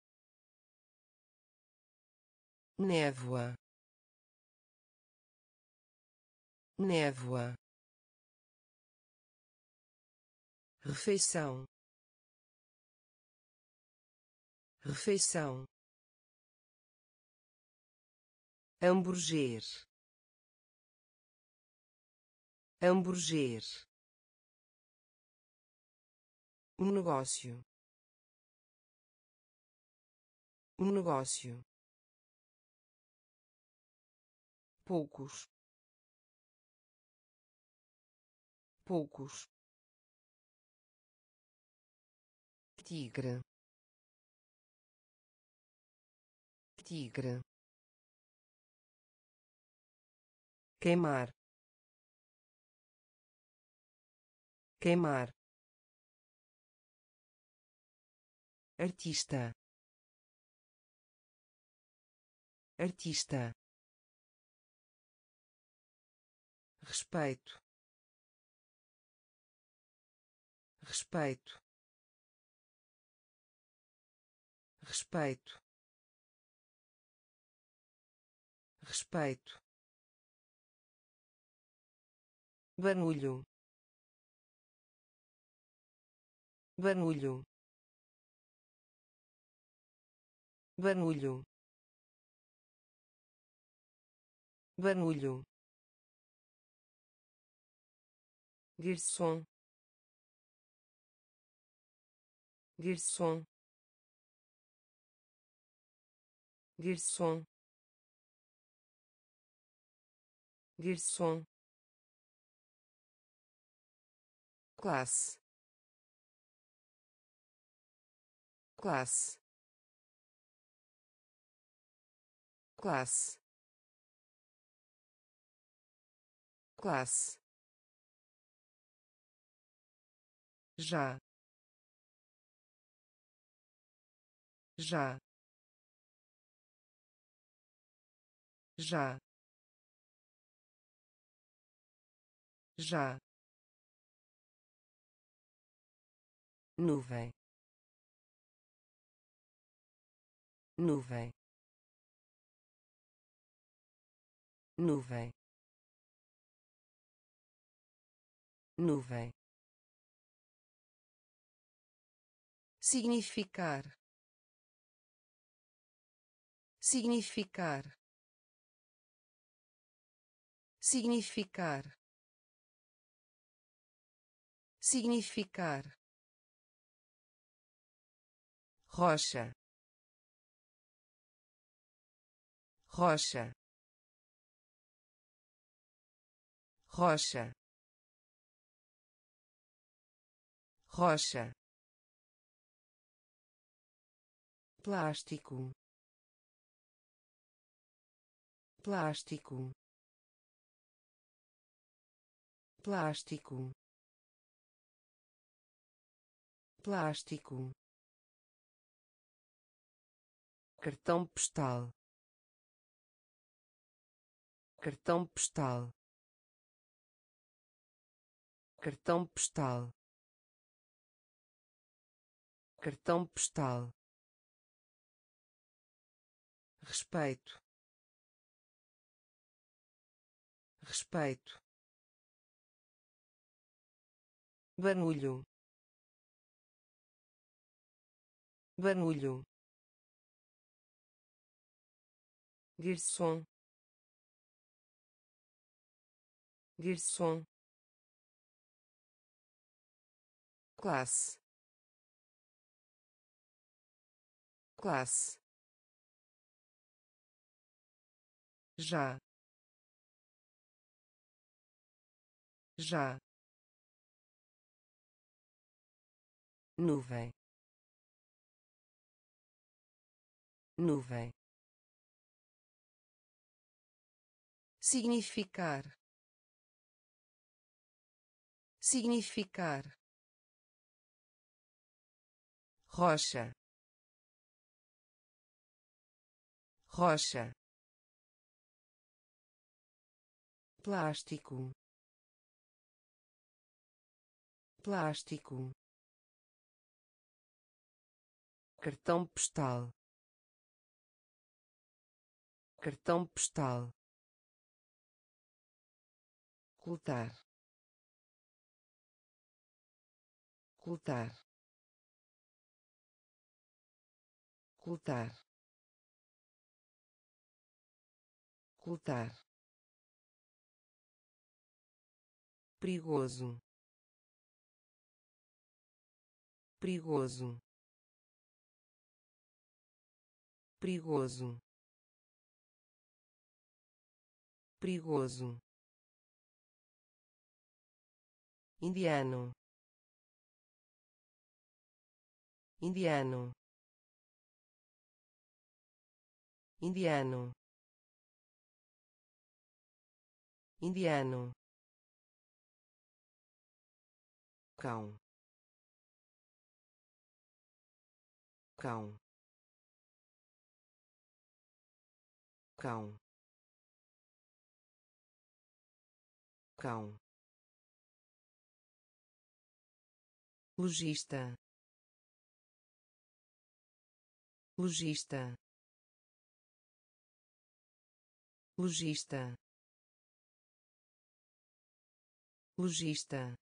[SPEAKER 1] névoa, névoa, refeição, refeição, hambúrguer, hambúrguer, um negócio, um negócio, poucos, poucos, tigre, tigre, queimar, queimar, artista, artista, respeito, respeito, respeito, respeito, barulho, barulho, barulho, barulho, garçom, garçom, garçom, garçom, classe, classe, classe, classe, já, já, já, já, nuvem, nuvem, nuvem, nuvem, significar, significar, significar, significar, rocha, rocha, rocha, rocha, plástico, plástico, plástico, plástico, cartão postal, cartão postal, cartão postal, cartão postal, respeito, respeito, barulho, barulho, garçom, garçom, classe, classe, já, já, nuvem, nuvem, significar, significar, rocha, rocha, plástico, plástico, cartão postal, cartão postal, ocultar, ocultar, ocultar, ocultar, perigoso, perigoso, perigoso, perigoso, indiano, indiano, indiano, indiano, cão, cão, cão, cão, lojista, lojista, lojista, lojista,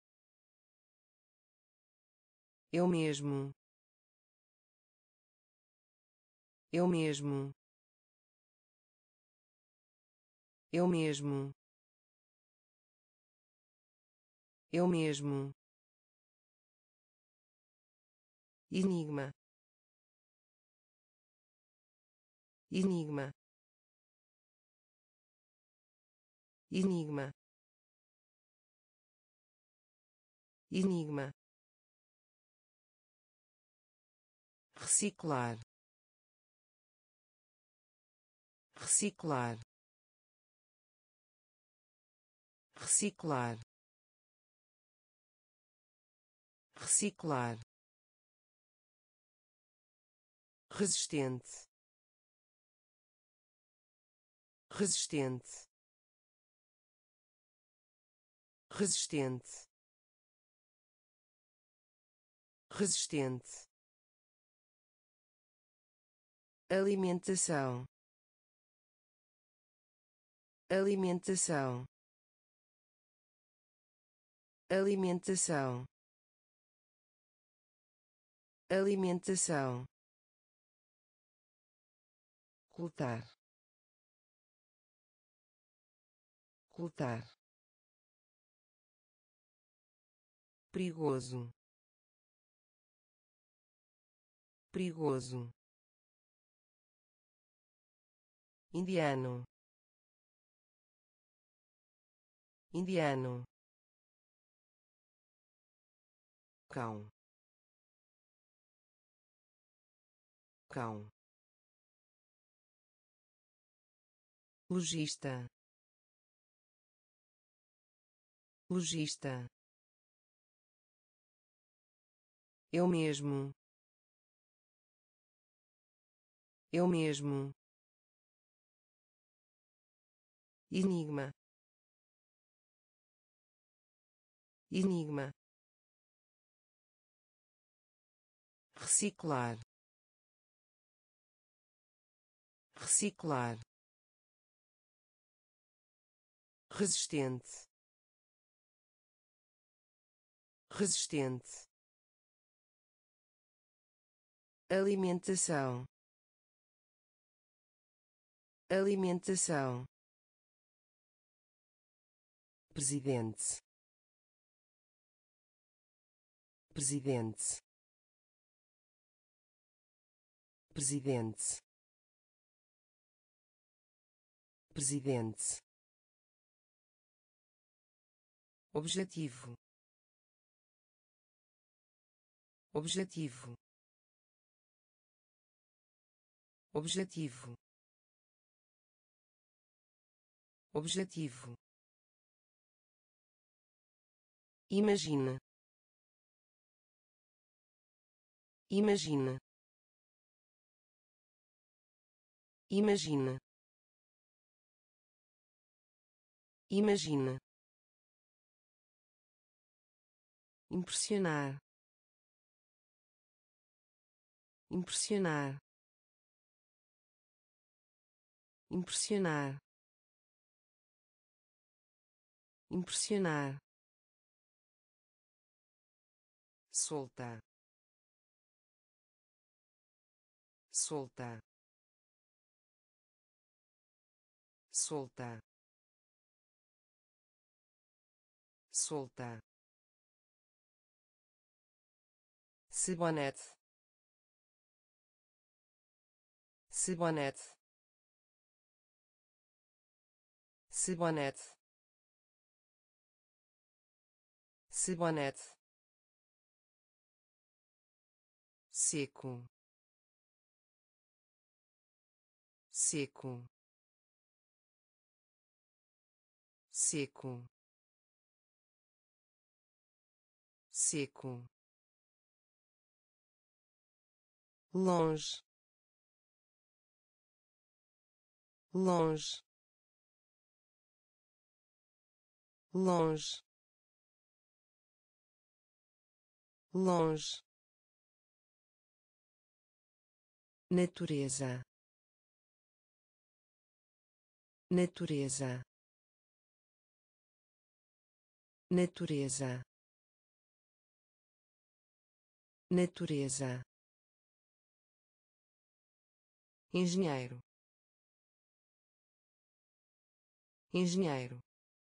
[SPEAKER 1] eu mesmo, eu mesmo, eu mesmo, eu mesmo, enigma, enigma, enigma, enigma, reciclar, reciclar, reciclar, reciclar, resistente, resistente, resistente, resistente, alimentação, alimentação, alimentação, alimentação, ocultar, ocultar, perigoso, perigoso, indiano, indiano, cão, cão, lojista, lojista, eu mesmo, eu mesmo, enigma, enigma, reciclar, reciclar, resistente, resistente, alimentação, alimentação, presidente, presidente, presidente, presidente, objetivo, objetivo, objetivo, objetivo, imagina, imagina, imagina, imagina, impressionar, impressionar, impressionar, impressionar, solta, solta, solta, solta, cibonete, cibonete, cibonete, cibonete, seco, seco, seco, seco, longe, longe, longe, longe, natureza, natureza, natureza, natureza, engenheiro, engenheiro,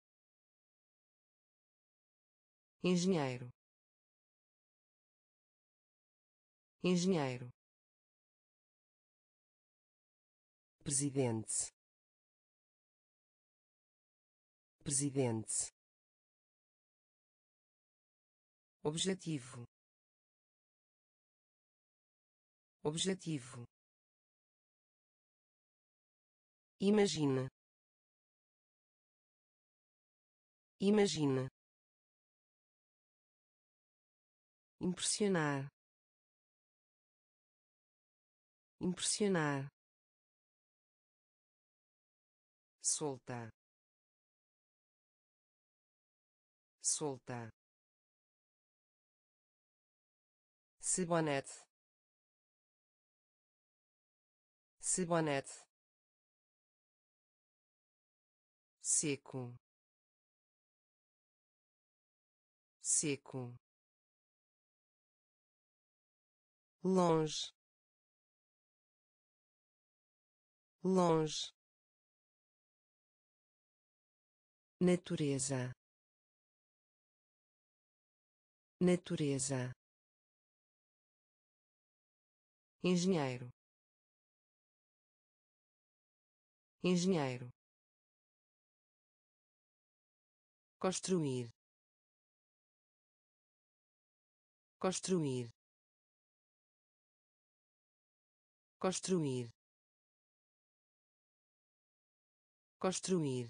[SPEAKER 1] engenheiro, engenheiro, presidente, presidente, objetivo, objetivo, imagina, imagina, impressionar, impressionar, soltar, soltar, cibonete, cibonete, seco, seco, longe, longe, natureza, natureza, engenheiro, engenheiro, construir, construir, construir, construir,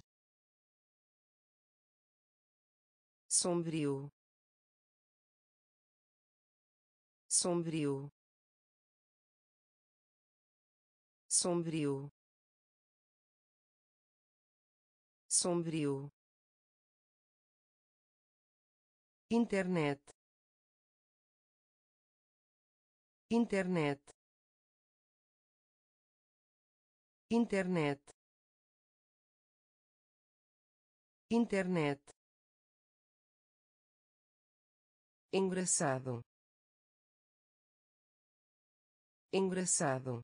[SPEAKER 1] sombrio, sombrio, sombrio, sombrio, internet, internet, internet, internet, engraçado, engraçado,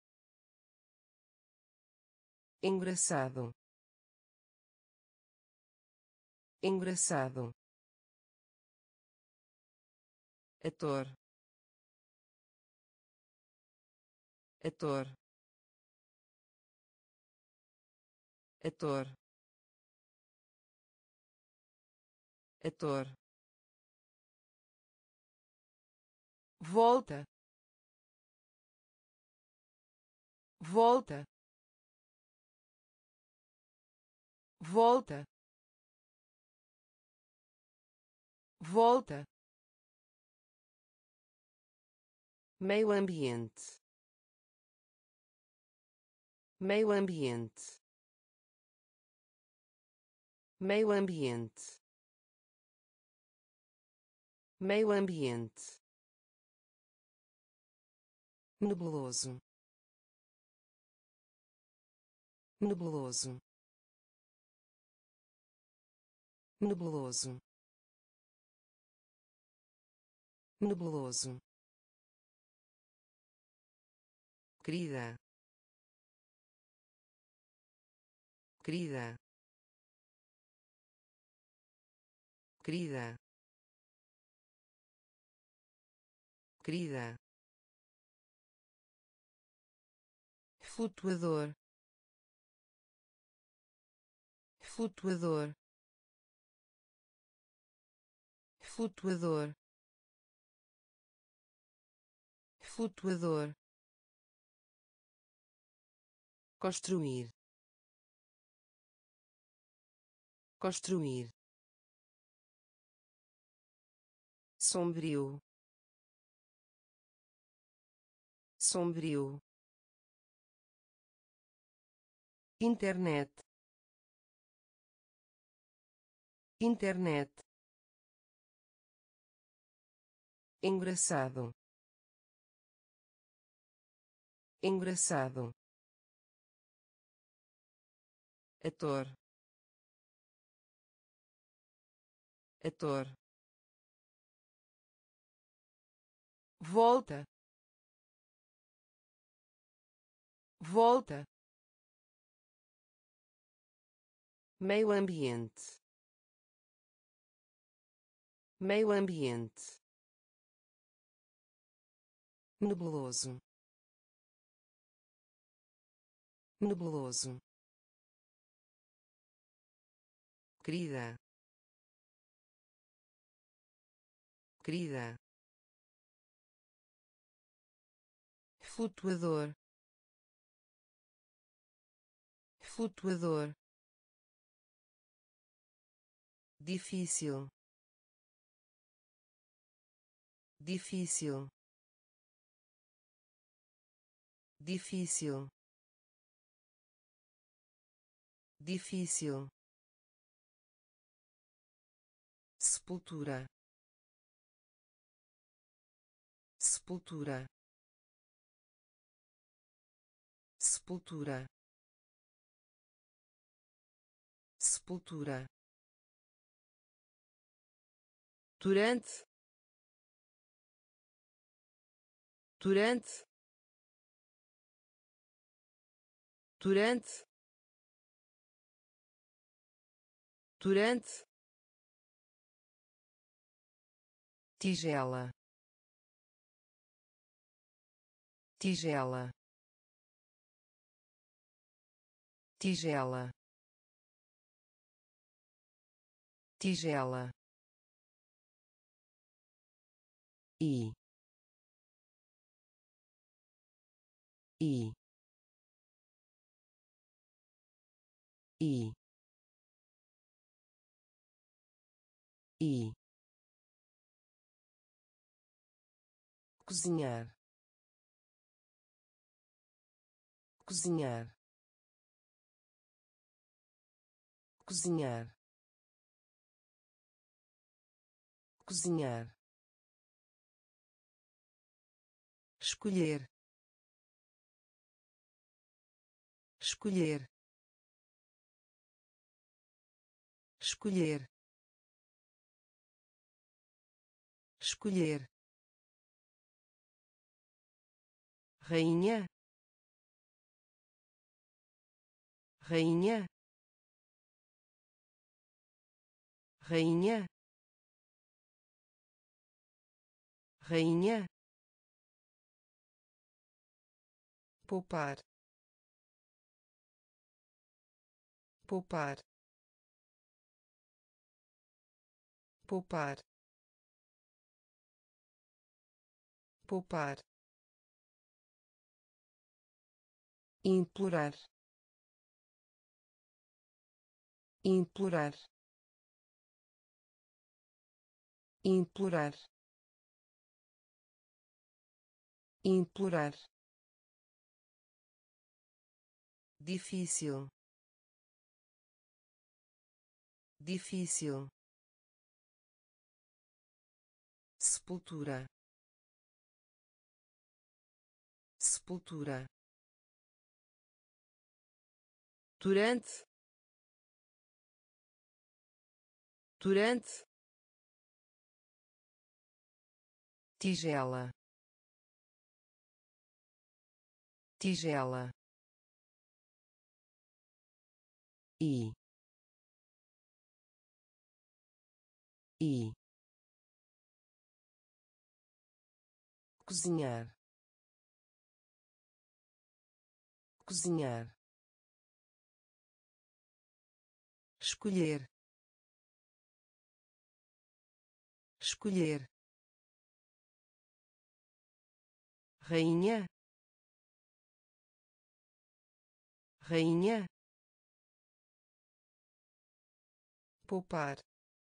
[SPEAKER 1] engraçado, engraçado, ator, ator, ator, ator, volta, volta, volta, volta, meio ambiente, meio ambiente, meio ambiente, meio ambiente, nebuloso, nebuloso, nebuloso, nebuloso, querida, querida, querida, querida, flutuador, flutuador, flutuador, flutuador, construir, construir, sombrio, sombrio, internet, internet, engraçado, engraçado, ator, ator, volta, volta, meio ambiente, meio ambiente, nebuloso, nebuloso, querida, querida, flutuador, flutuador, difícil, difícil, difícil, difícil, sepultura, sepultura, sepultura, sepultura, durante, durante, durante, durante, tigela, tigela, tigela, tigela, e e e e cozinhar, cozinhar, cozinhar, cozinhar, escolher, escolher, escolher, escolher, rainha, rainha, rainha, rainha, poupar, poupar, poupar, poupar, implorar, implorar, implorar, implorar, difícil, difícil, sepultura, sepultura, durante, durante, tigela, tigela, e e cozinhar, cozinhar, escolher, escolher, rainha, rainha, poupar,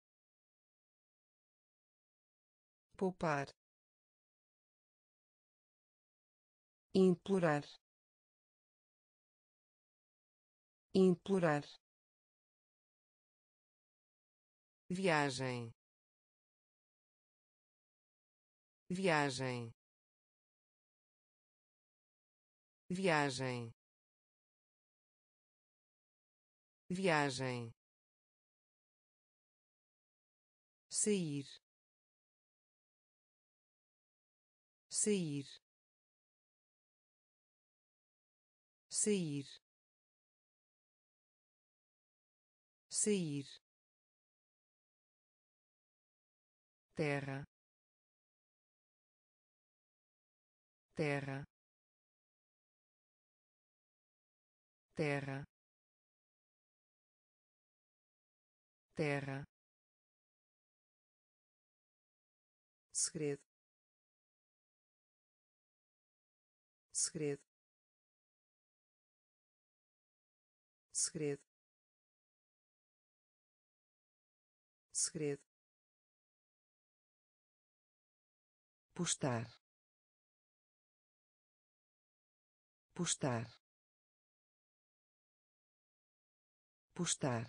[SPEAKER 1] poupar, implorar, implorar, viagem, viagem, viagem, viagem, sair, sair, sair, sair, terra, terra, terra, terra, segredo, segredo, segredo, segredo, postar, postar, postar,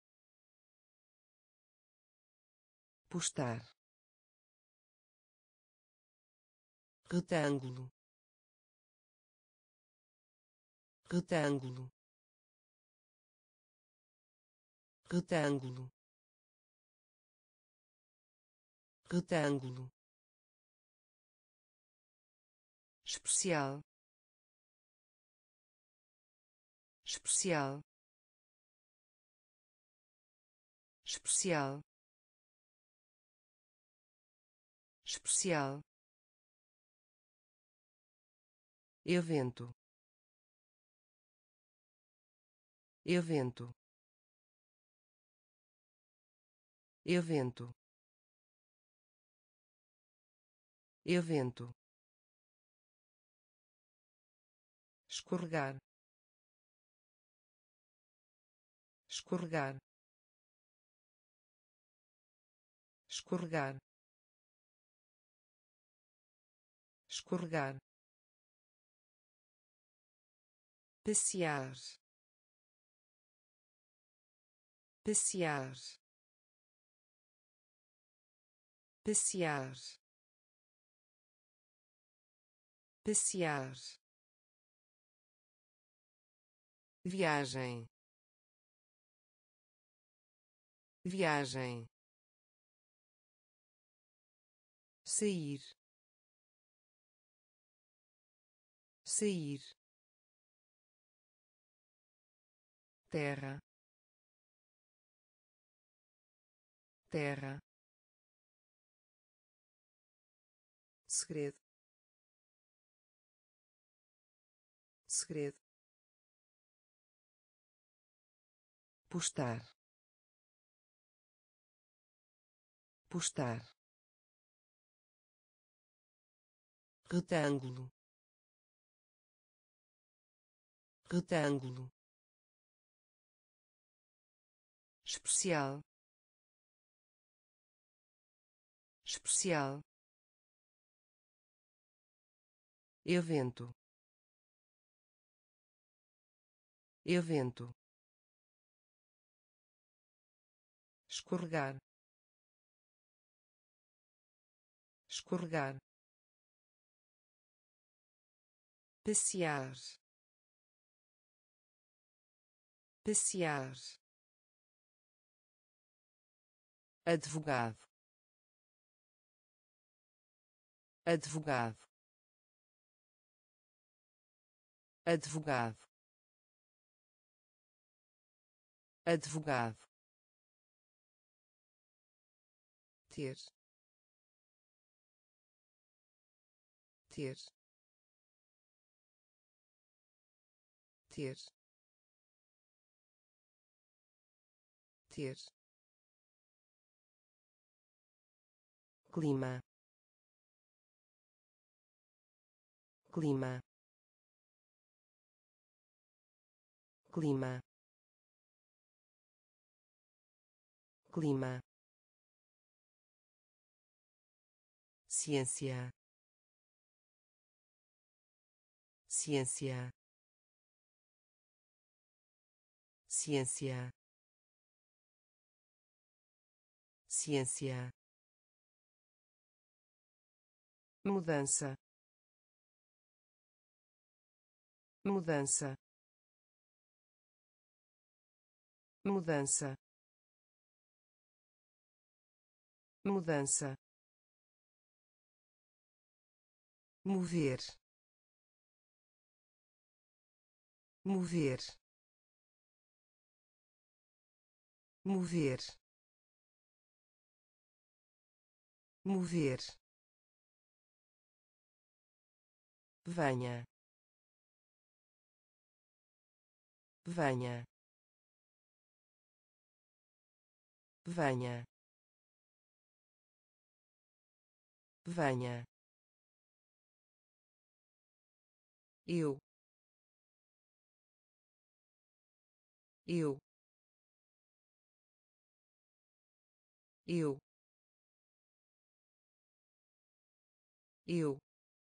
[SPEAKER 1] postar, retângulo, retângulo, retângulo, retângulo, especial, especial, especial, especial, evento, evento, evento, evento, escorregar, escorregar, escorregar, escorregar, passear, passear, passear, passear, viagem, viagem, sair, sair, terra, terra, segredo, segredo, postar, postar, retângulo, retângulo, especial, especial, evento, evento, escorregar, escorregar, passear, passear, advogado, advogado, advogado, advogado, ter, ter, ter, ter, clima, clima, clima, clima, ciência, ciência, ciência, ciência, mudança, mudança, mudança, mudança, mover, mover, mover, mover, venha, venha, venha, venha, eu, eu, eu, eu,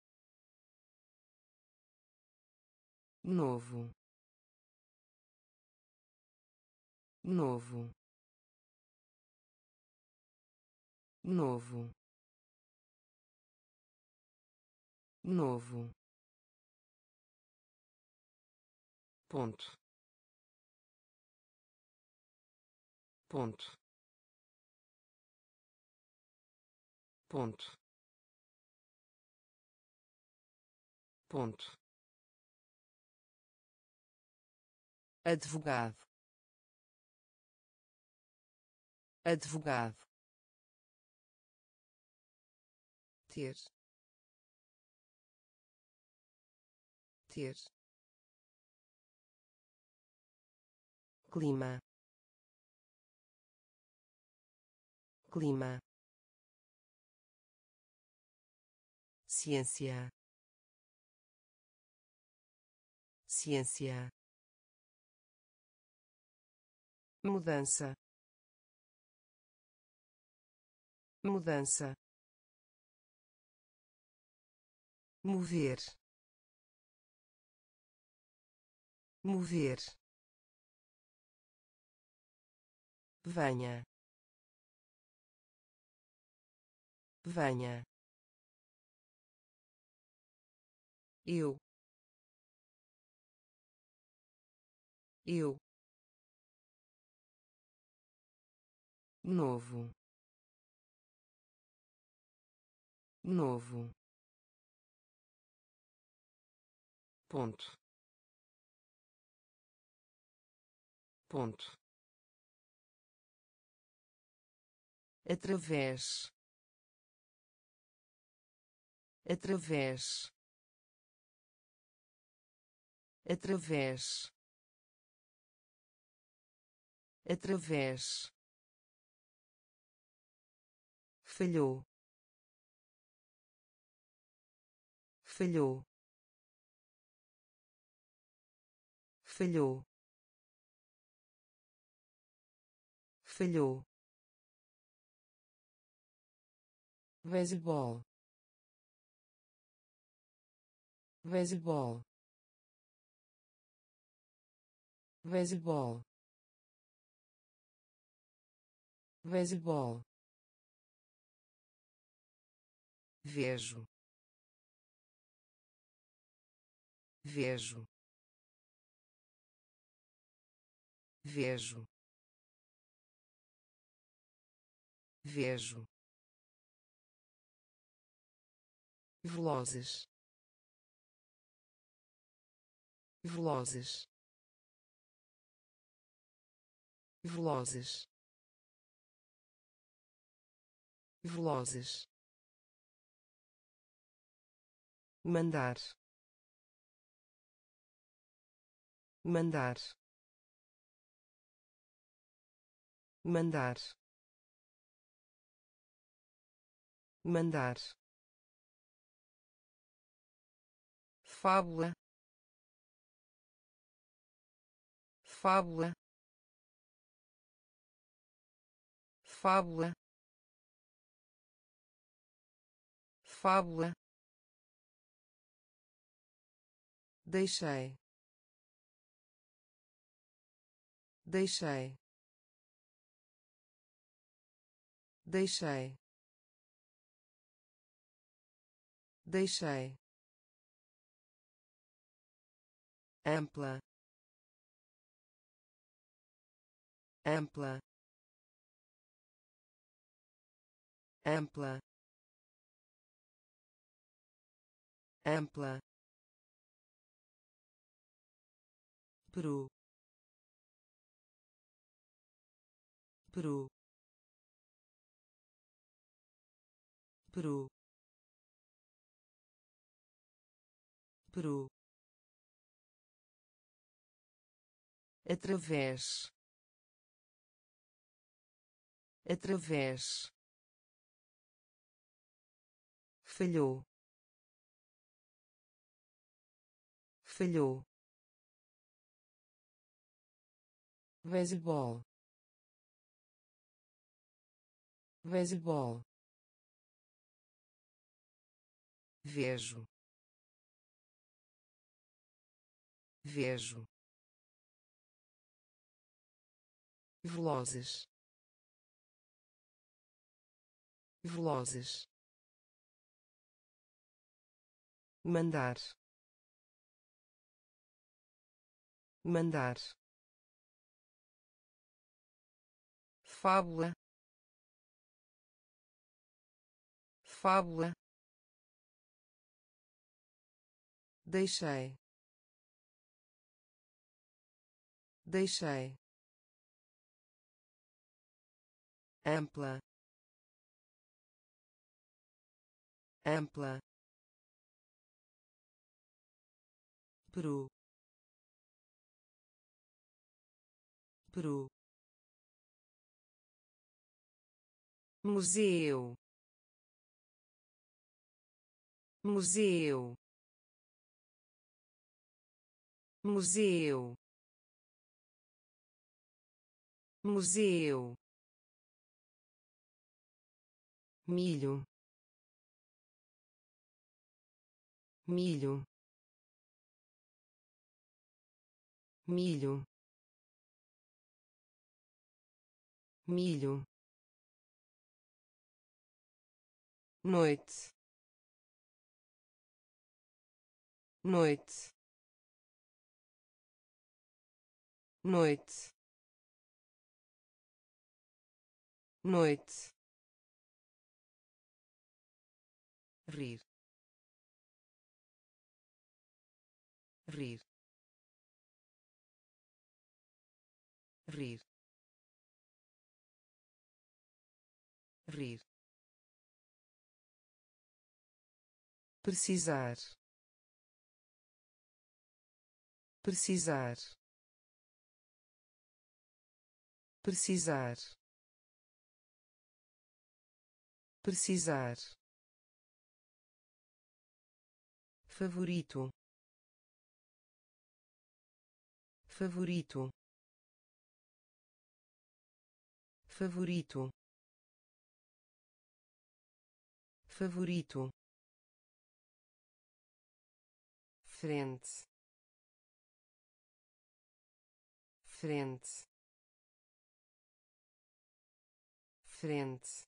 [SPEAKER 1] novo, novo, novo, novo, ponto, ponto, ponto, ponto, advogado, advogado, ter, ter, clima, clima, ciência, ciência, mudança, mudança, mover, mover, venha, venha, eu, eu, novo, novo, ponto, ponto, através, através, através, através, falhou, falhou, falhou, falhou, beisebol, beisebol, beisebol, beisebol, vejo, vejo, vejo, vejo, velozes, velozes, velozes, velozes, mandar, mandar, mandar, mandar, fábula, fábula, fábula, fábula, deixei, deixei, deixei, deixei, ampla, ampla, ampla, ampla, Peru, Peru, Peru, Peru, através, através, falhou, falhou, beisebol, beisebol, vejo, vejo, velozes, velozes, mandar, mandar, fábula, fábula, deixei, deixei, ampla, ampla, Peru, Peru, museu, museu, museu, museu, milho, milho, milho, milho, noite, noite, noite, noite, rir, rir, rir, rir, precisar, precisar, precisar, precisar, favorito, favorito, favorito, favorito, frente, frente, frente,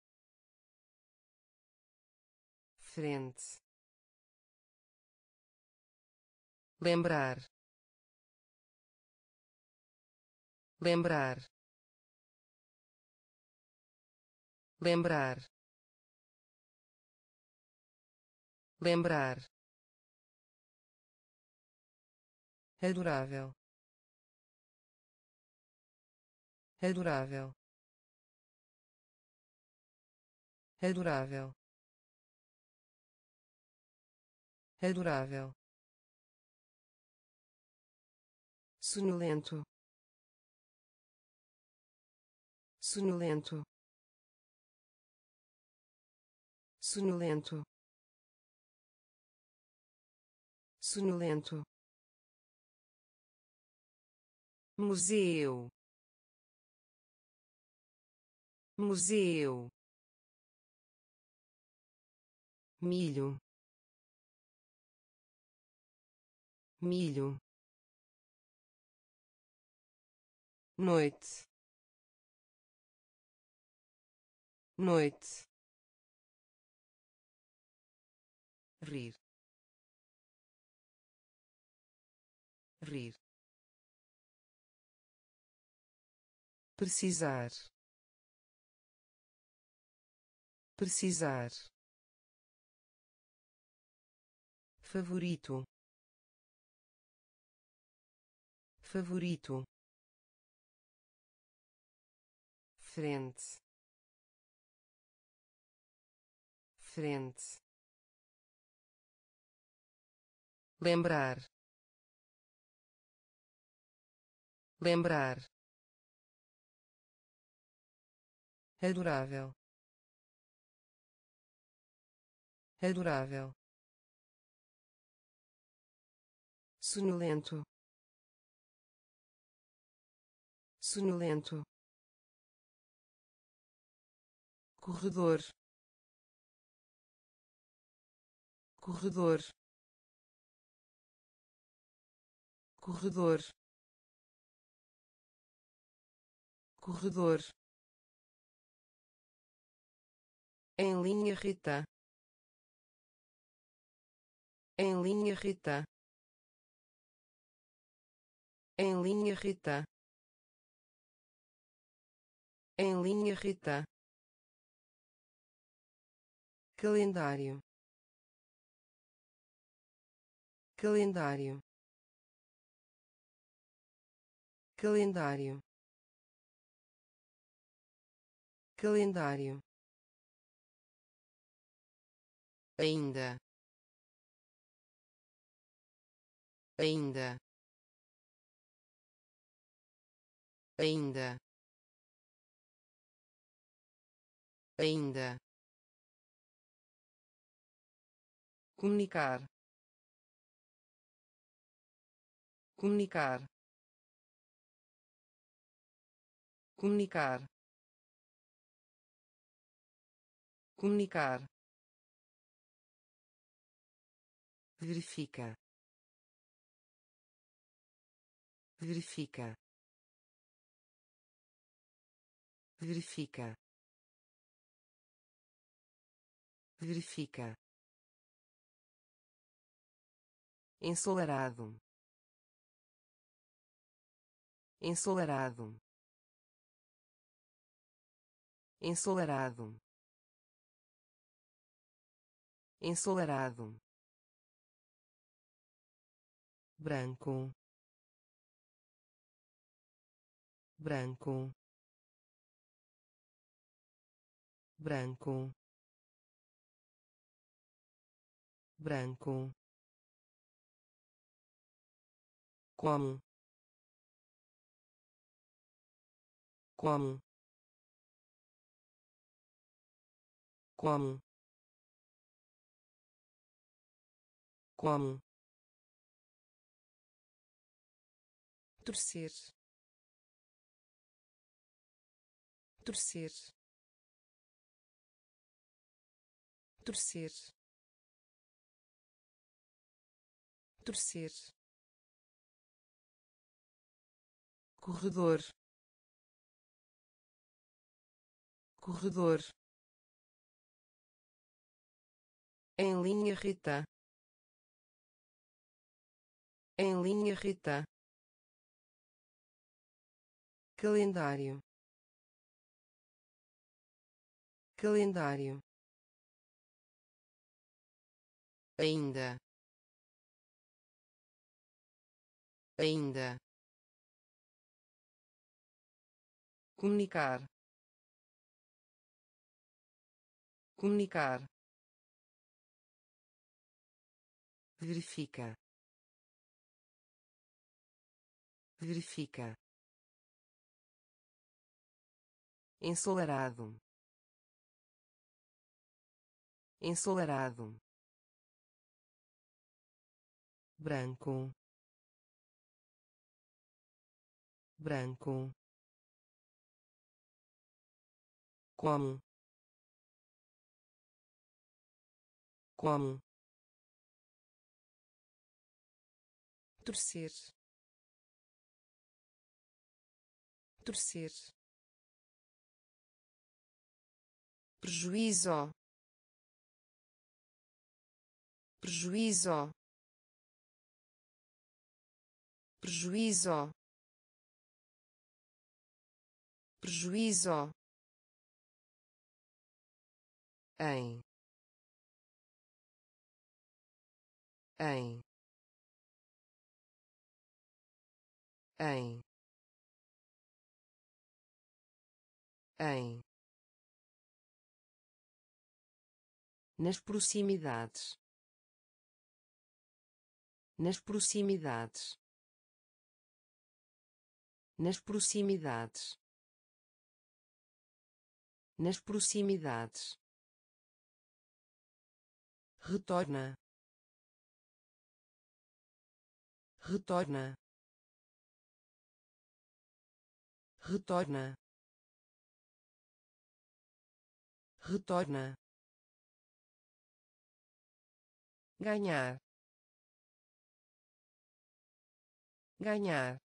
[SPEAKER 1] frente, lembrar, lembrar, lembrar, lembrar, adorável, adorável, adorável, adorável, sonolento, sonolento, sonolento, sonolento, museu, museu, milho, milho, noite, noite, rir, rir, precisar, precisar, favorito, favorito, frente, frente, lembrar, lembrar, adorável, adorável, sonolento, sonolento, corredor, corredor, corredor, corredor, em linha reta, em linha reta, em linha reta, em linha reta, calendário, calendário, calendário, calendário, ainda, ainda, ainda, ainda, comunicar, comunicar, comunicar, comunicar, verifica, verifica, verifica, verifica, ensolarado, ensolarado, ensolarado, ensolarado, branco, branco, branco, branco, como, como, como, como, torcer, torcer, torcer, torcer, corredor, corredor, em linha reta, em linha reta, calendário, calendário, ainda, ainda, comunicar, comunicar, verifica, verifica, ensolarado, ensolarado, branco, branco, como, como, torcer, torcer, prejuízo, prejuízo, prejuízo, prejuízo, em, em, em, em, nas proximidades, nas proximidades, nas proximidades, nas proximidades, retorna, retorna, retorna, retorna, ganhar, ganhar,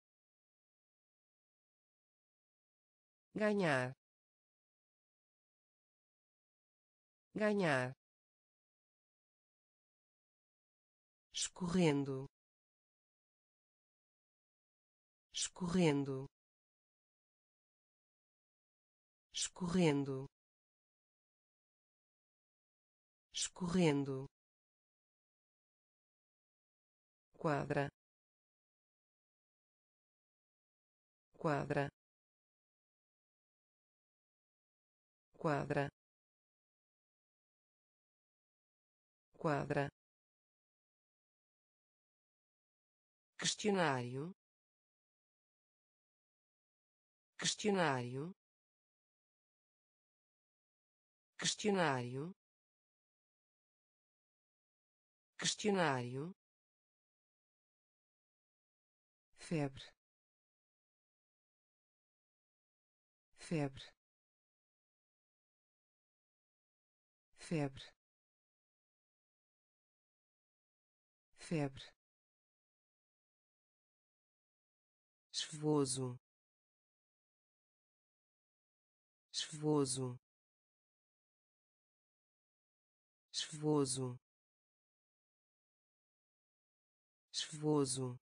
[SPEAKER 1] ganhar, ganhar, escorrendo, escorrendo, escorrendo, escorrendo, quadra, quadra, quadra, quadra, questionário, questionário, questionário, questionário, febre, febre, febre, febre, chuvoso, chuvoso, chuvoso, chuvoso,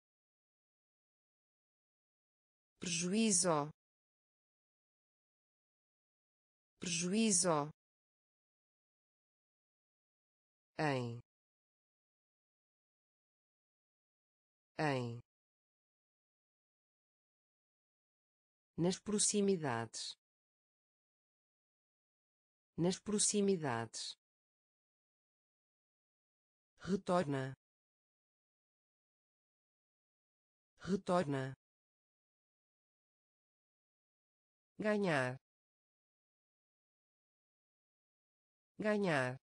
[SPEAKER 1] prejuízo, prejuízo, em, em, nas proximidades, nas proximidades, retorna, retorna, ganhar, ganhar,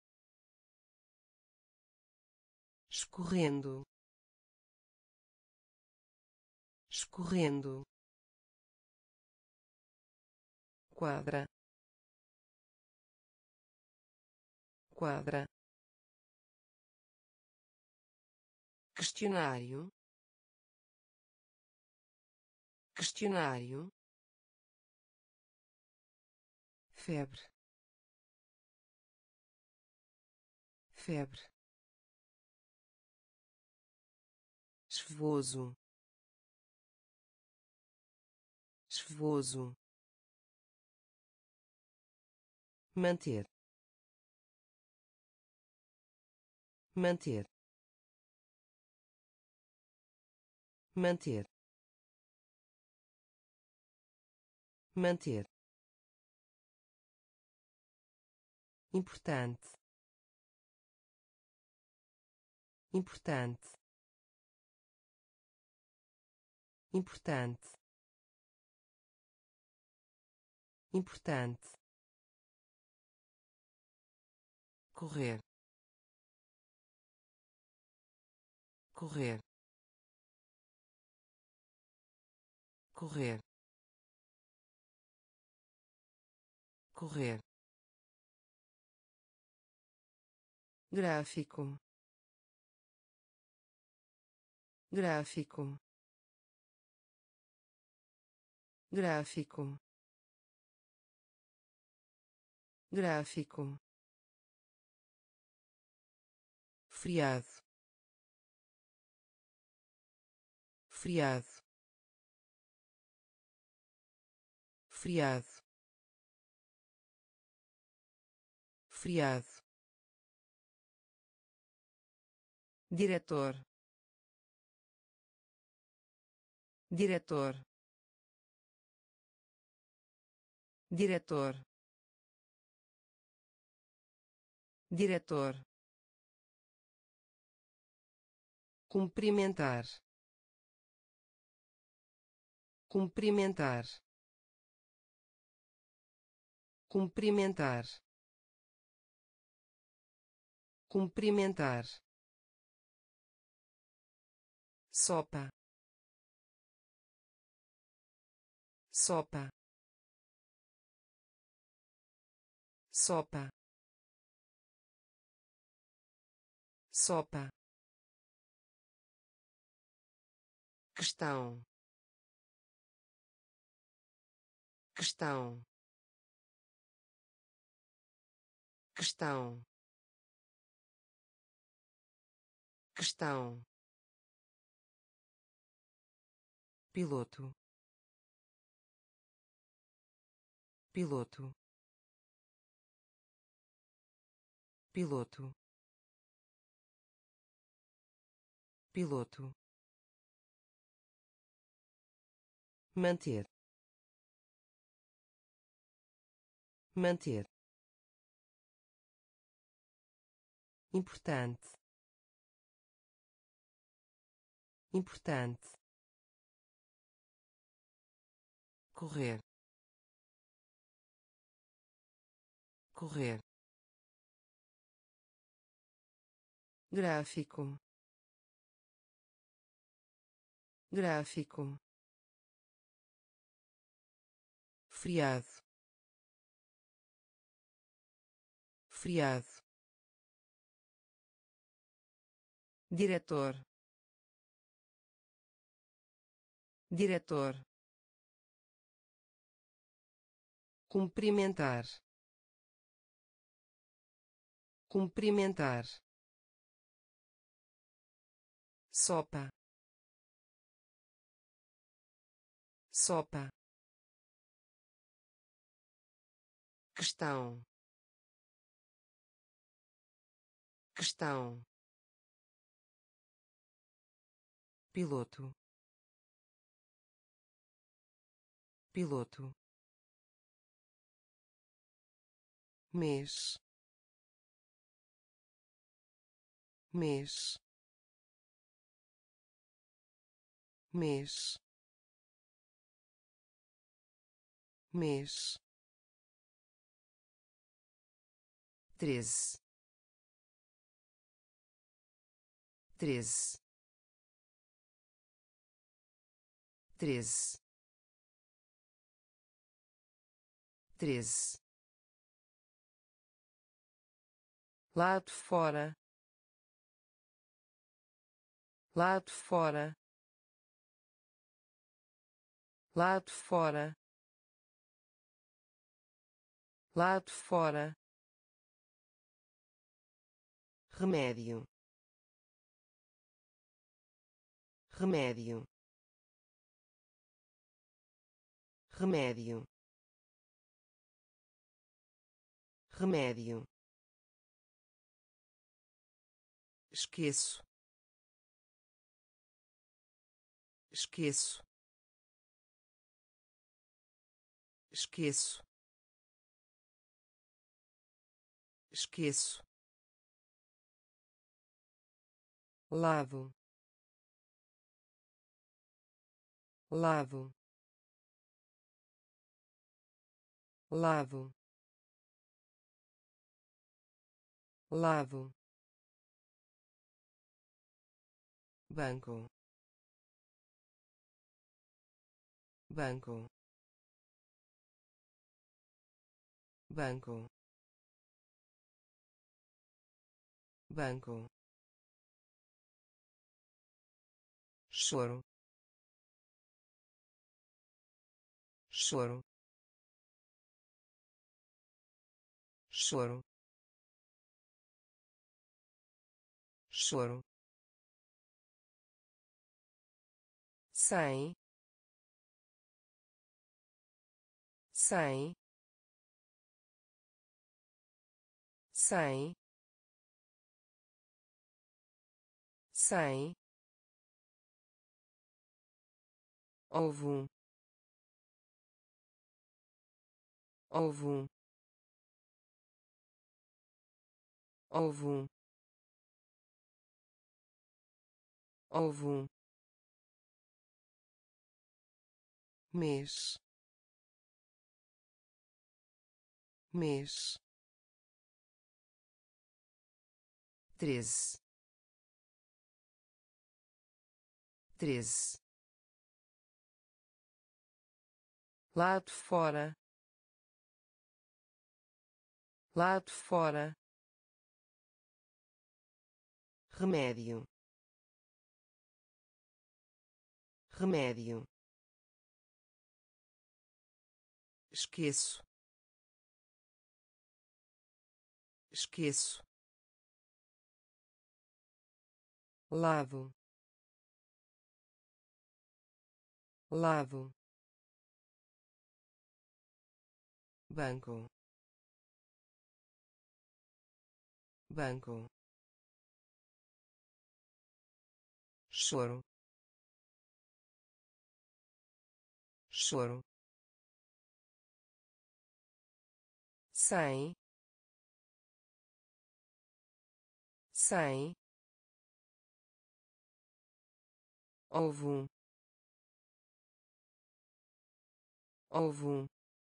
[SPEAKER 1] escorrendo, escorrendo, quadra, quadra, questionário, questionário, febre, febre, chuvoso, chuvoso, manter, manter, manter, manter, importante, importante, importante, importante, correr, correr, correr, correr, gráfico, gráfico, gráfico, gráfico, friado, friado, feriado, feriado, diretor, diretor, diretor, diretor, cumprimentar, cumprimentar, cumprimentar, cumprimentar, sopa, sopa, sopa, sopa, questão, questão, questão, questão, piloto, piloto, piloto, piloto, manter, manter, importante, importante, correr, correr, gráfico, gráfico, feriado, feriado, diretor, diretor, cumprimentar, cumprimentar, sopa, sopa, questão, questão, piloto, piloto, mês, mês, mês, mês, treze, treze, treze, treze, lado fora, lado fora, lado fora, lado fora, remédio, remédio, remédio, remédio, esqueço, esqueço, esqueço, esqueço, lado, lado, lado, lado, banco, banco, banco, banco, choro, choro, choro, choro, sem, cem, cem, cem, ovo, ovo, ovo, ovo, mês, mês, treze, treze, lado fora, lado fora, remédio, remédio, esqueço, esqueço, lado, lado, banco, banco, choro, choro, cem, cem, ovo, ovo,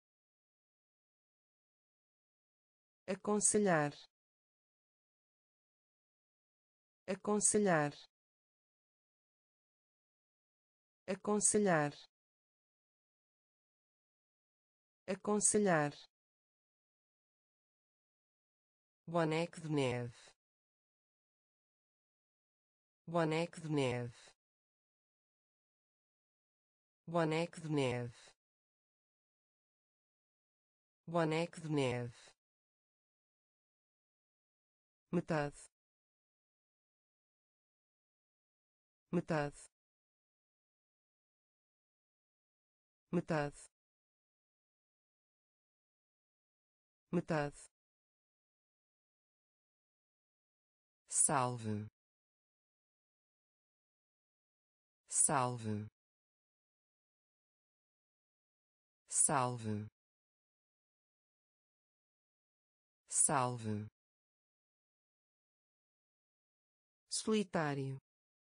[SPEAKER 1] aconselhar, aconselhar, aconselhar, aconselhar, boneco de neve, boneco de neve, boneco de neve, boneco de neve, metade, metade, metade, metade, salve, salve, salve, salve, solitário,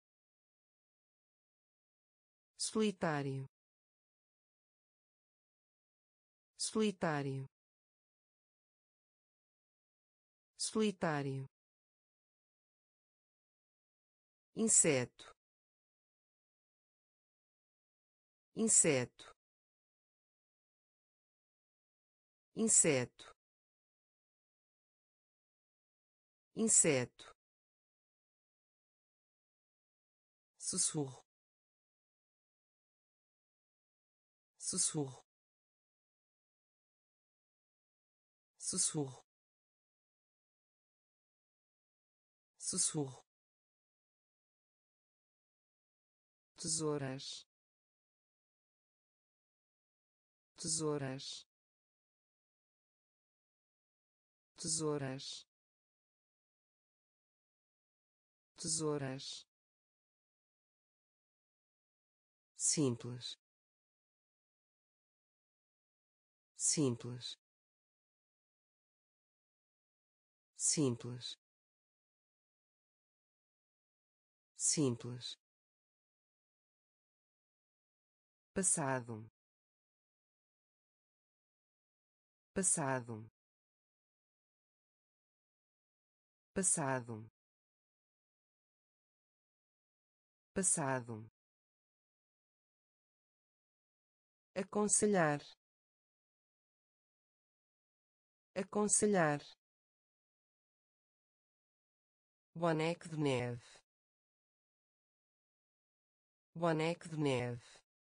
[SPEAKER 1] solitário, solitário, solitário, inseto, inseto, inseto, inseto, sussurro, sussurro, sussurro, sussurro, tesouras, tesouras, tesouras, tesouras, simples, simples, simples, simples, passado, passado, passado, passado, aconselhar, aconselhar, boneco de neve, boneco de neve,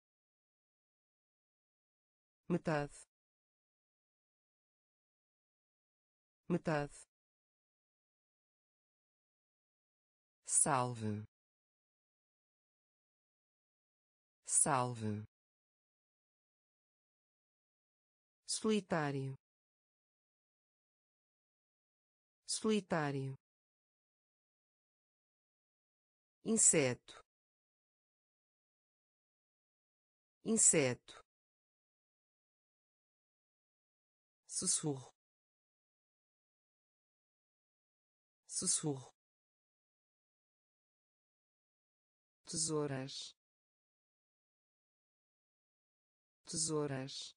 [SPEAKER 1] metade, metade, salve, salve, solitário, solitário, inseto, inseto, sussurro, sussurro, tesouras, tesouras,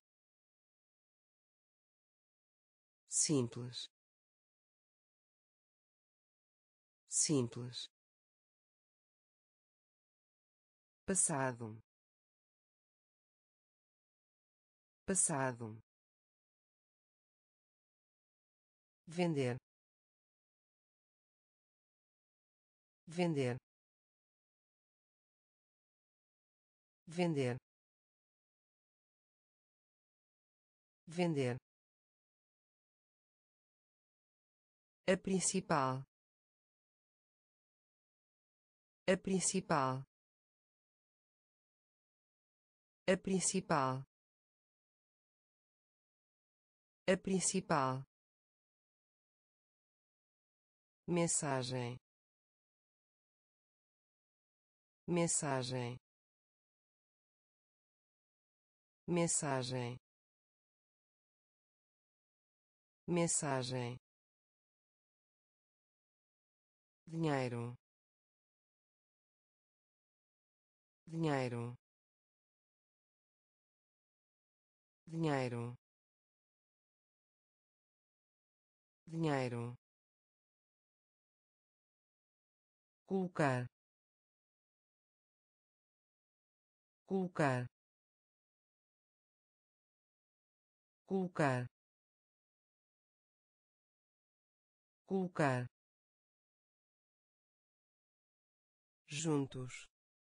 [SPEAKER 1] simples, simples, passado, passado, vender, vender, vender, vender, a principal, a principal, a principal, a principal, mensagem, mensagem, mensagem, mensagem, dinheiro, dinheiro, dinheiro, dinheiro, colocar, colocar, colocar, colocar, juntos,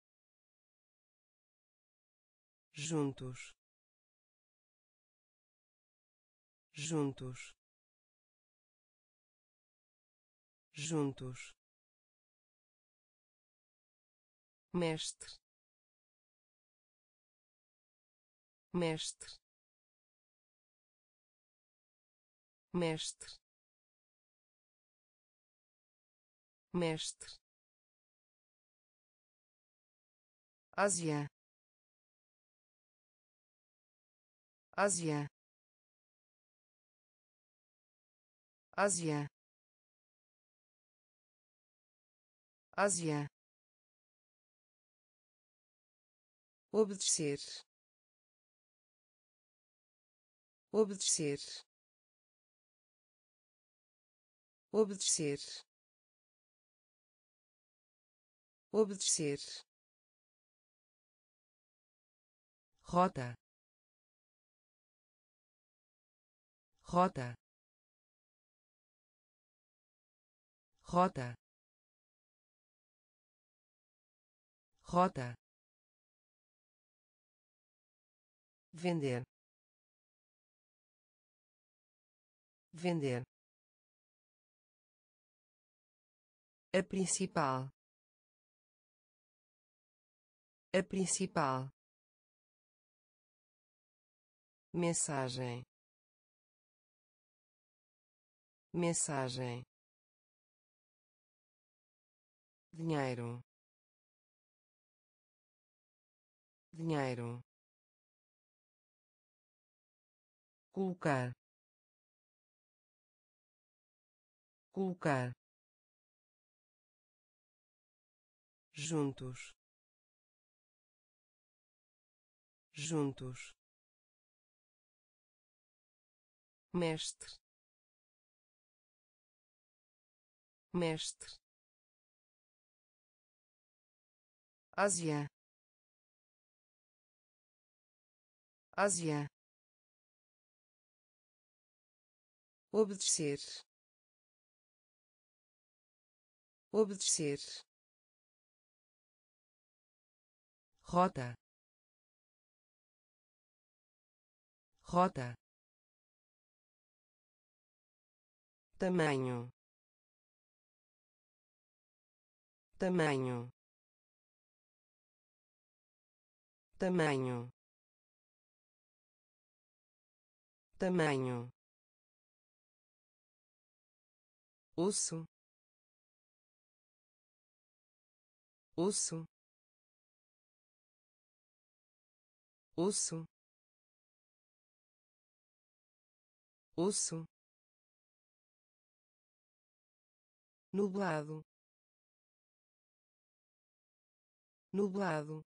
[SPEAKER 1] juntos, juntos, juntos, mestre, mestre, mestre, mestre, Ásia, Ásia, Ásia, Ásia, obedecer, obedecer, obedecer, obedecer, rota, rota, rota, rota, vender, vender, a principal, a principal, mensagem, mensagem, dinheiro, dinheiro, colocar, colocar, juntos, juntos, mestre, mestre, Ásia, Ásia, obedecer, obedecer, rota, rota, tamanho, tamanho, tamanho, tamanho, osso, osso, osso, osso, nublado, nublado,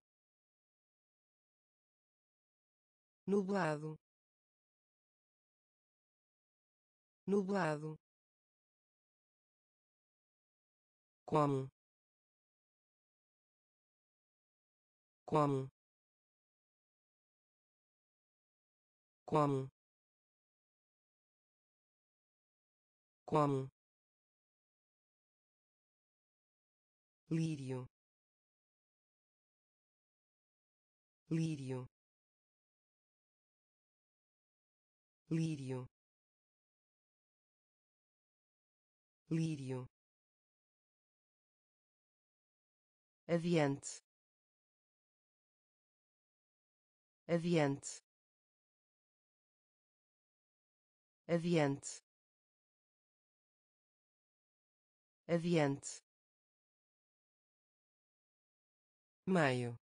[SPEAKER 1] nublado, nublado, como, como, como, como, lírio, lírio, lírio, lírio, adiante, adiante, adiante, adiante, meio,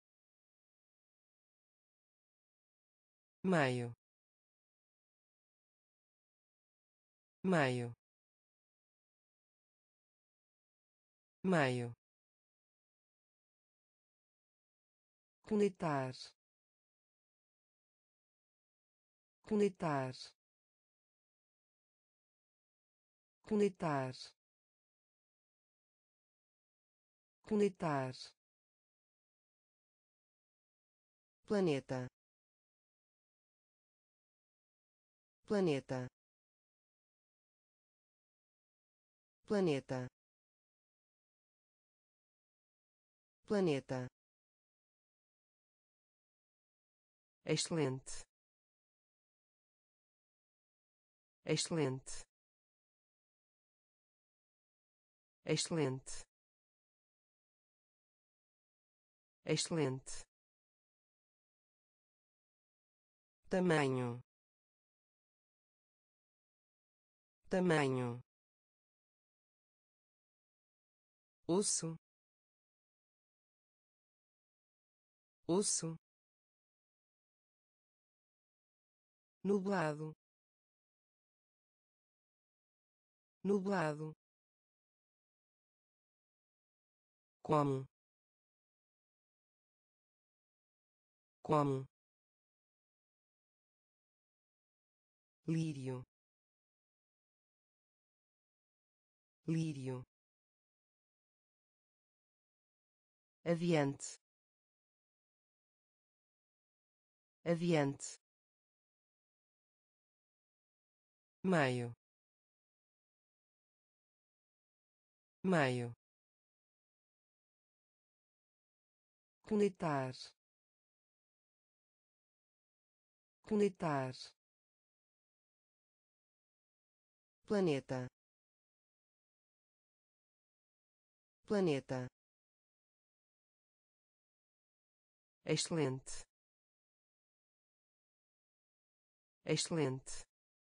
[SPEAKER 1] meio, meio, meio, conectar, conectar, conectar, conectar, planeta, planeta, planeta, planeta, excelente, excelente, excelente, excelente, tamanho, tamanho, osso, osso, nublado, nublado, como, como, lírio, lírio, adiante, adiante, meio, meio, conectar, conectar, planeta, planeta, excelente, excelente,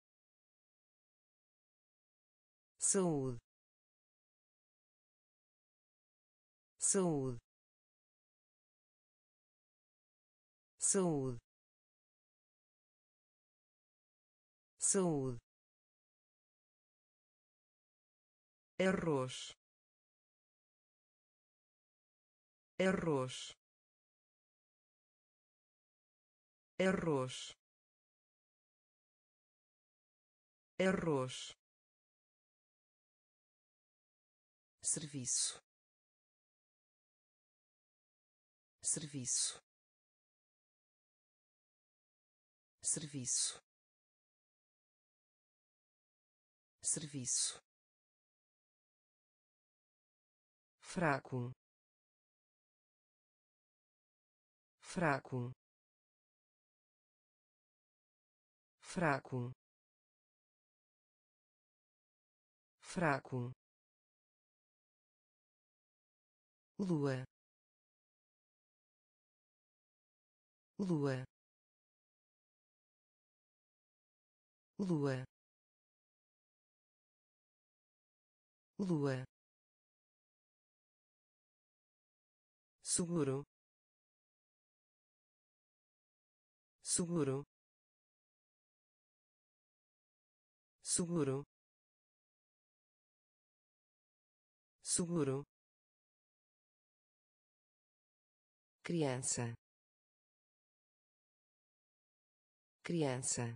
[SPEAKER 1] saúde, saúde, saúde, saúde, arroz, arroz, arroz, arroz, serviço, serviço, serviço, serviço, fraco, fraco, fraco, fraco, lua, lua, lua, lua, seguro, seguro, seguro, seguro, criança, criança,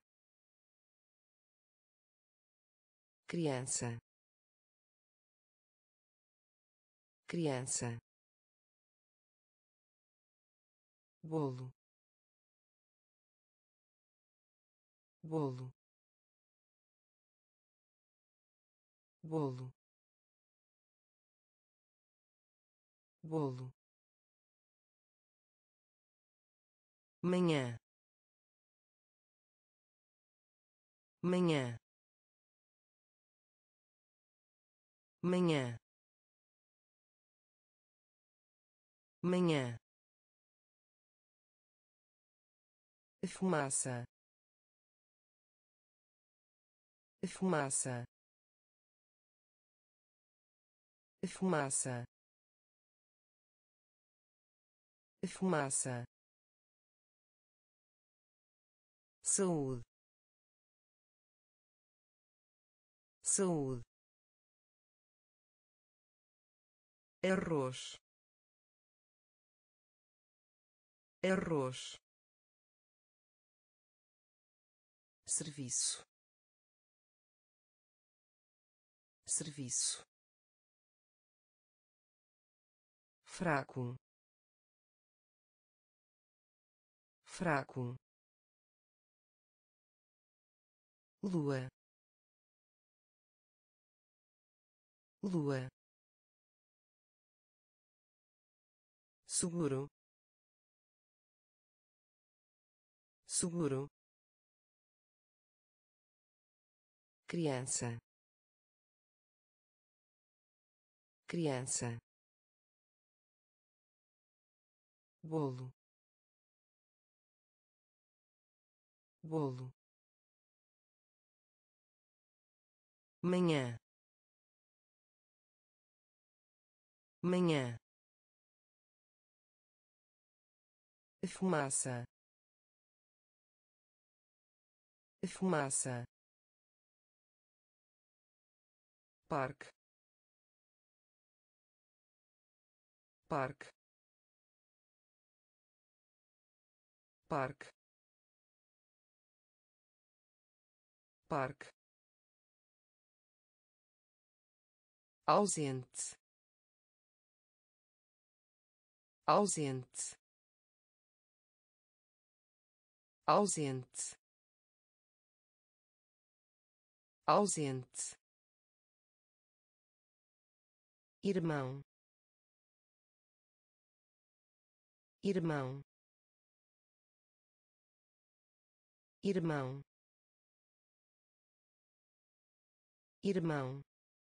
[SPEAKER 1] criança, criança, bolo, bolo, bolo, bolo, manhã, manhã, manhã, manhã, fumaça, fumaça, fumaça, fumaça, saúde, saúde, arroz, arroz, serviço, serviço, fraco, fraco, lua, lua, seguro, seguro, criança, criança, bolo, bolo, manhã, manhã, fumaça, fumaça, parque, parque, parque, parque, ausente, ausente, ausente, ausente, irmão, irmão, irmão, irmão,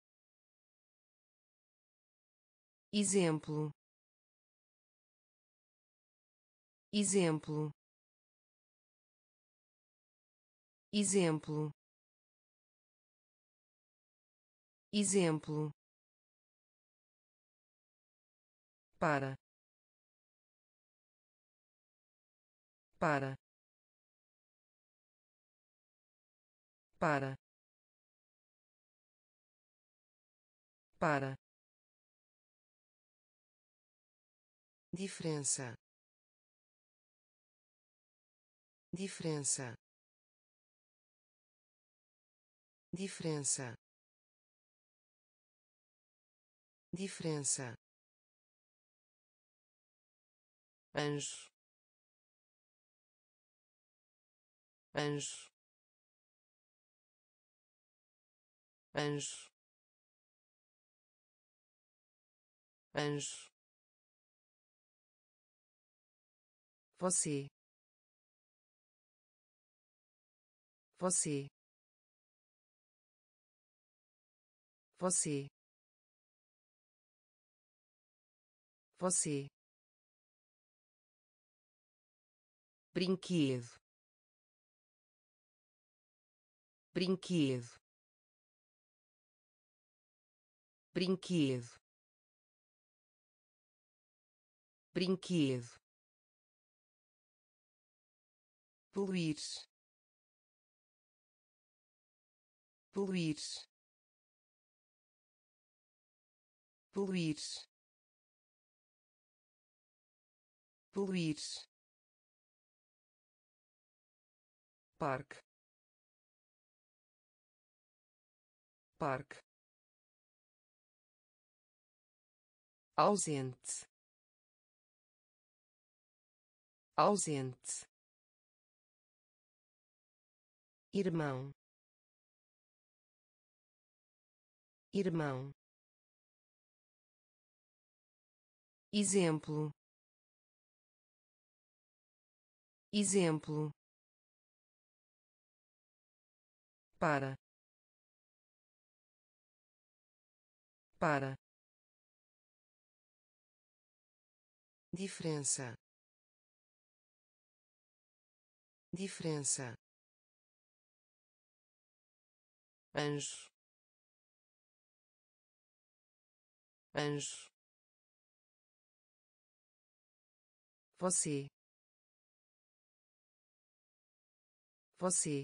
[SPEAKER 1] exemplo, exemplo, exemplo, exemplo, para, para, para, para, diferença, diferença, diferença, diferença, anjo, anjo, anjo, anjo, você, você, você, você, brinquedo, brinquedo, brinquedo, brinquedo, poluir, poluir, poluir, poluir, parque, parque, ausente, ausente, irmão, irmão, exemplo, exemplo, para, para, diferença, diferença, anjo, anjo, você, você,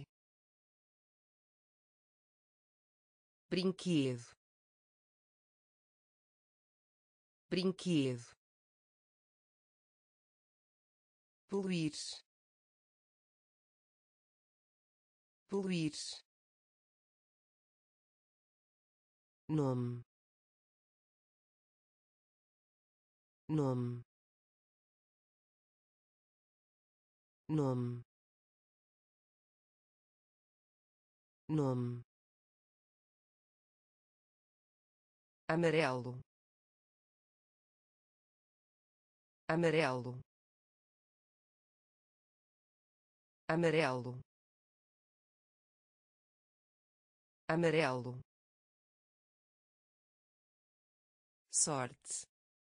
[SPEAKER 1] brinquedo, brinquedo, poluir, poluir, nome, nome, nome, nome, amarelo, amarelo, amarelo, amarelo, sorte,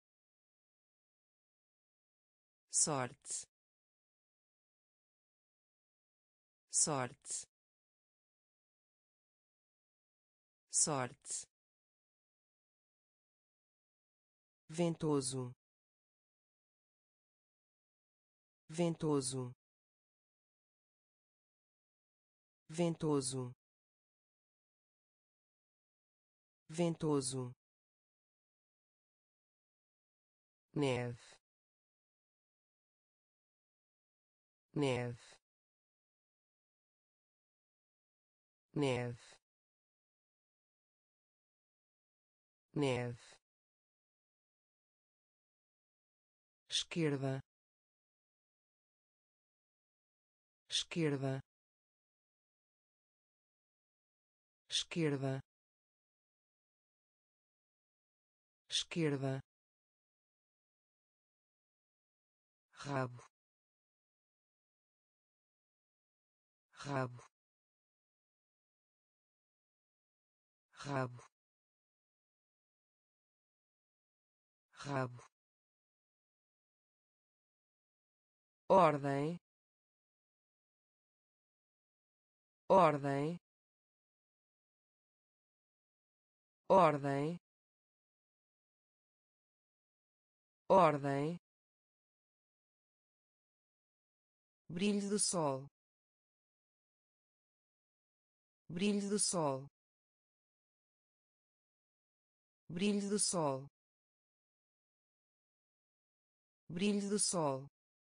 [SPEAKER 1] sorte, sorte, sorte, ventoso, ventoso, ventoso, ventoso, neve, neve, neve, neve, esquerda, esquerda, esquerda, esquerda, rabo, rabo, rabo, rabo, ordem, ordem, ordem, ordem, brilho do sol, brilho do sol, brilho do sol, brilho do sol,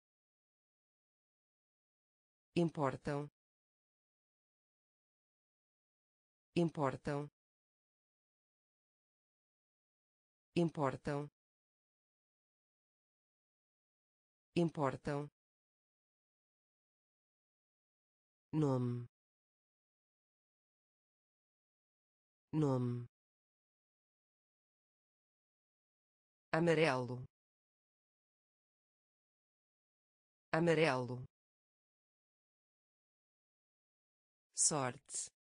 [SPEAKER 1] importam, importam, importam, importam, nome, nome, amarelo, amarelo, sorte,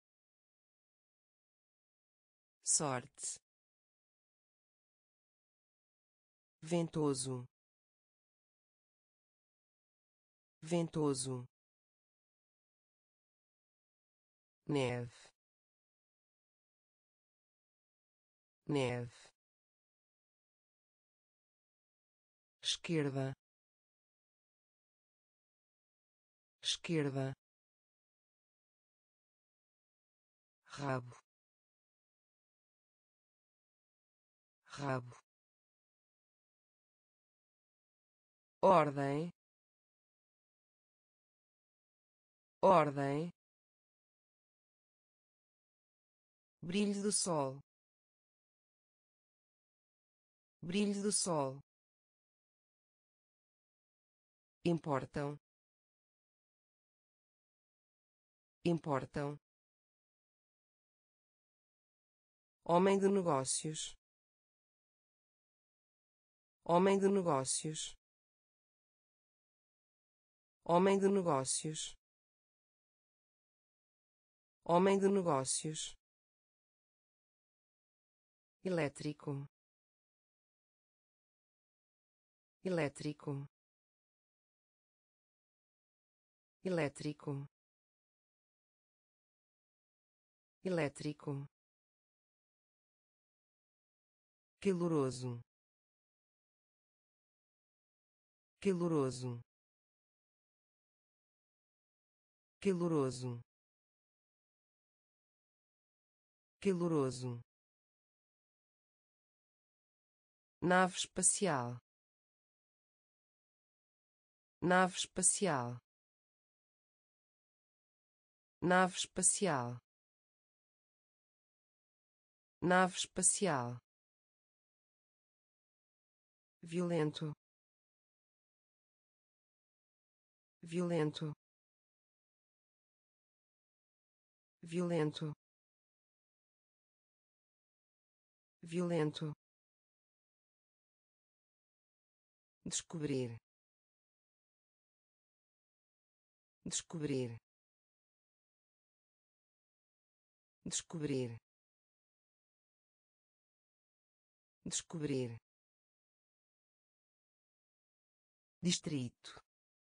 [SPEAKER 1] sorte, ventoso, ventoso, neve, neve, esquerda, esquerda, rabo, rabo, ordem, ordem, brilho do sol, brilho do sol, importam, importam, homem de negócios, homem de negócios, homem de negócios, homem de negócios, elétrico, elétrico, elétrico, elétrico, caloroso, caloroso, caloroso, caloroso, nave espacial, nave espacial, nave espacial, nave espacial, violento, violento, violento, violento, descobrir, descobrir, descobrir, descobrir, distrito,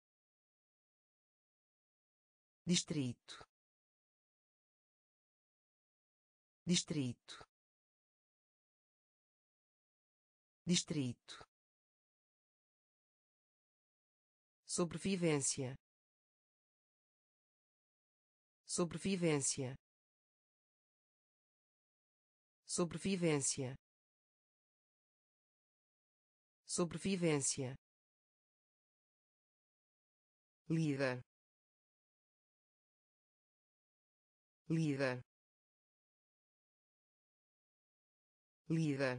[SPEAKER 1] distrito, distrito, distrito, sobrevivência, sobrevivência, sobrevivência, sobrevivência, líder, líder, líder,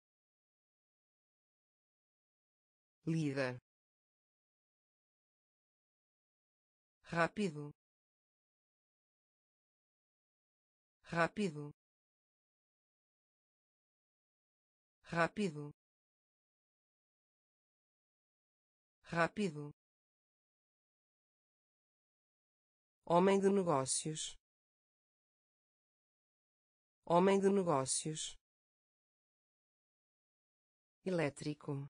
[SPEAKER 1] líder, rápido, rápido, rápido, rápido, homem de negócios, homem de negócios, elétrico,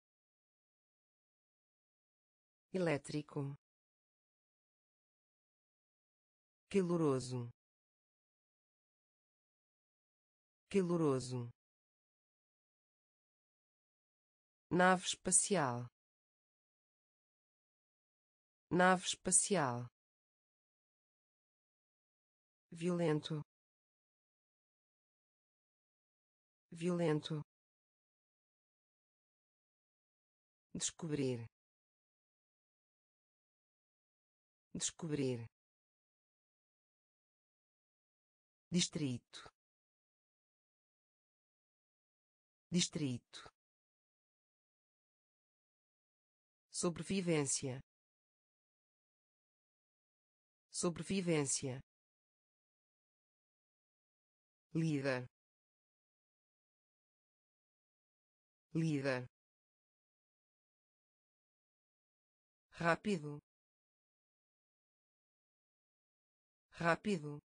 [SPEAKER 1] elétrico, caloroso, caloroso, nave espacial, nave espacial, violento, violento, descobrir, descobrir, distrito, distrito, sobrevivência, sobrevivência, líder, líder, rápido, rápido,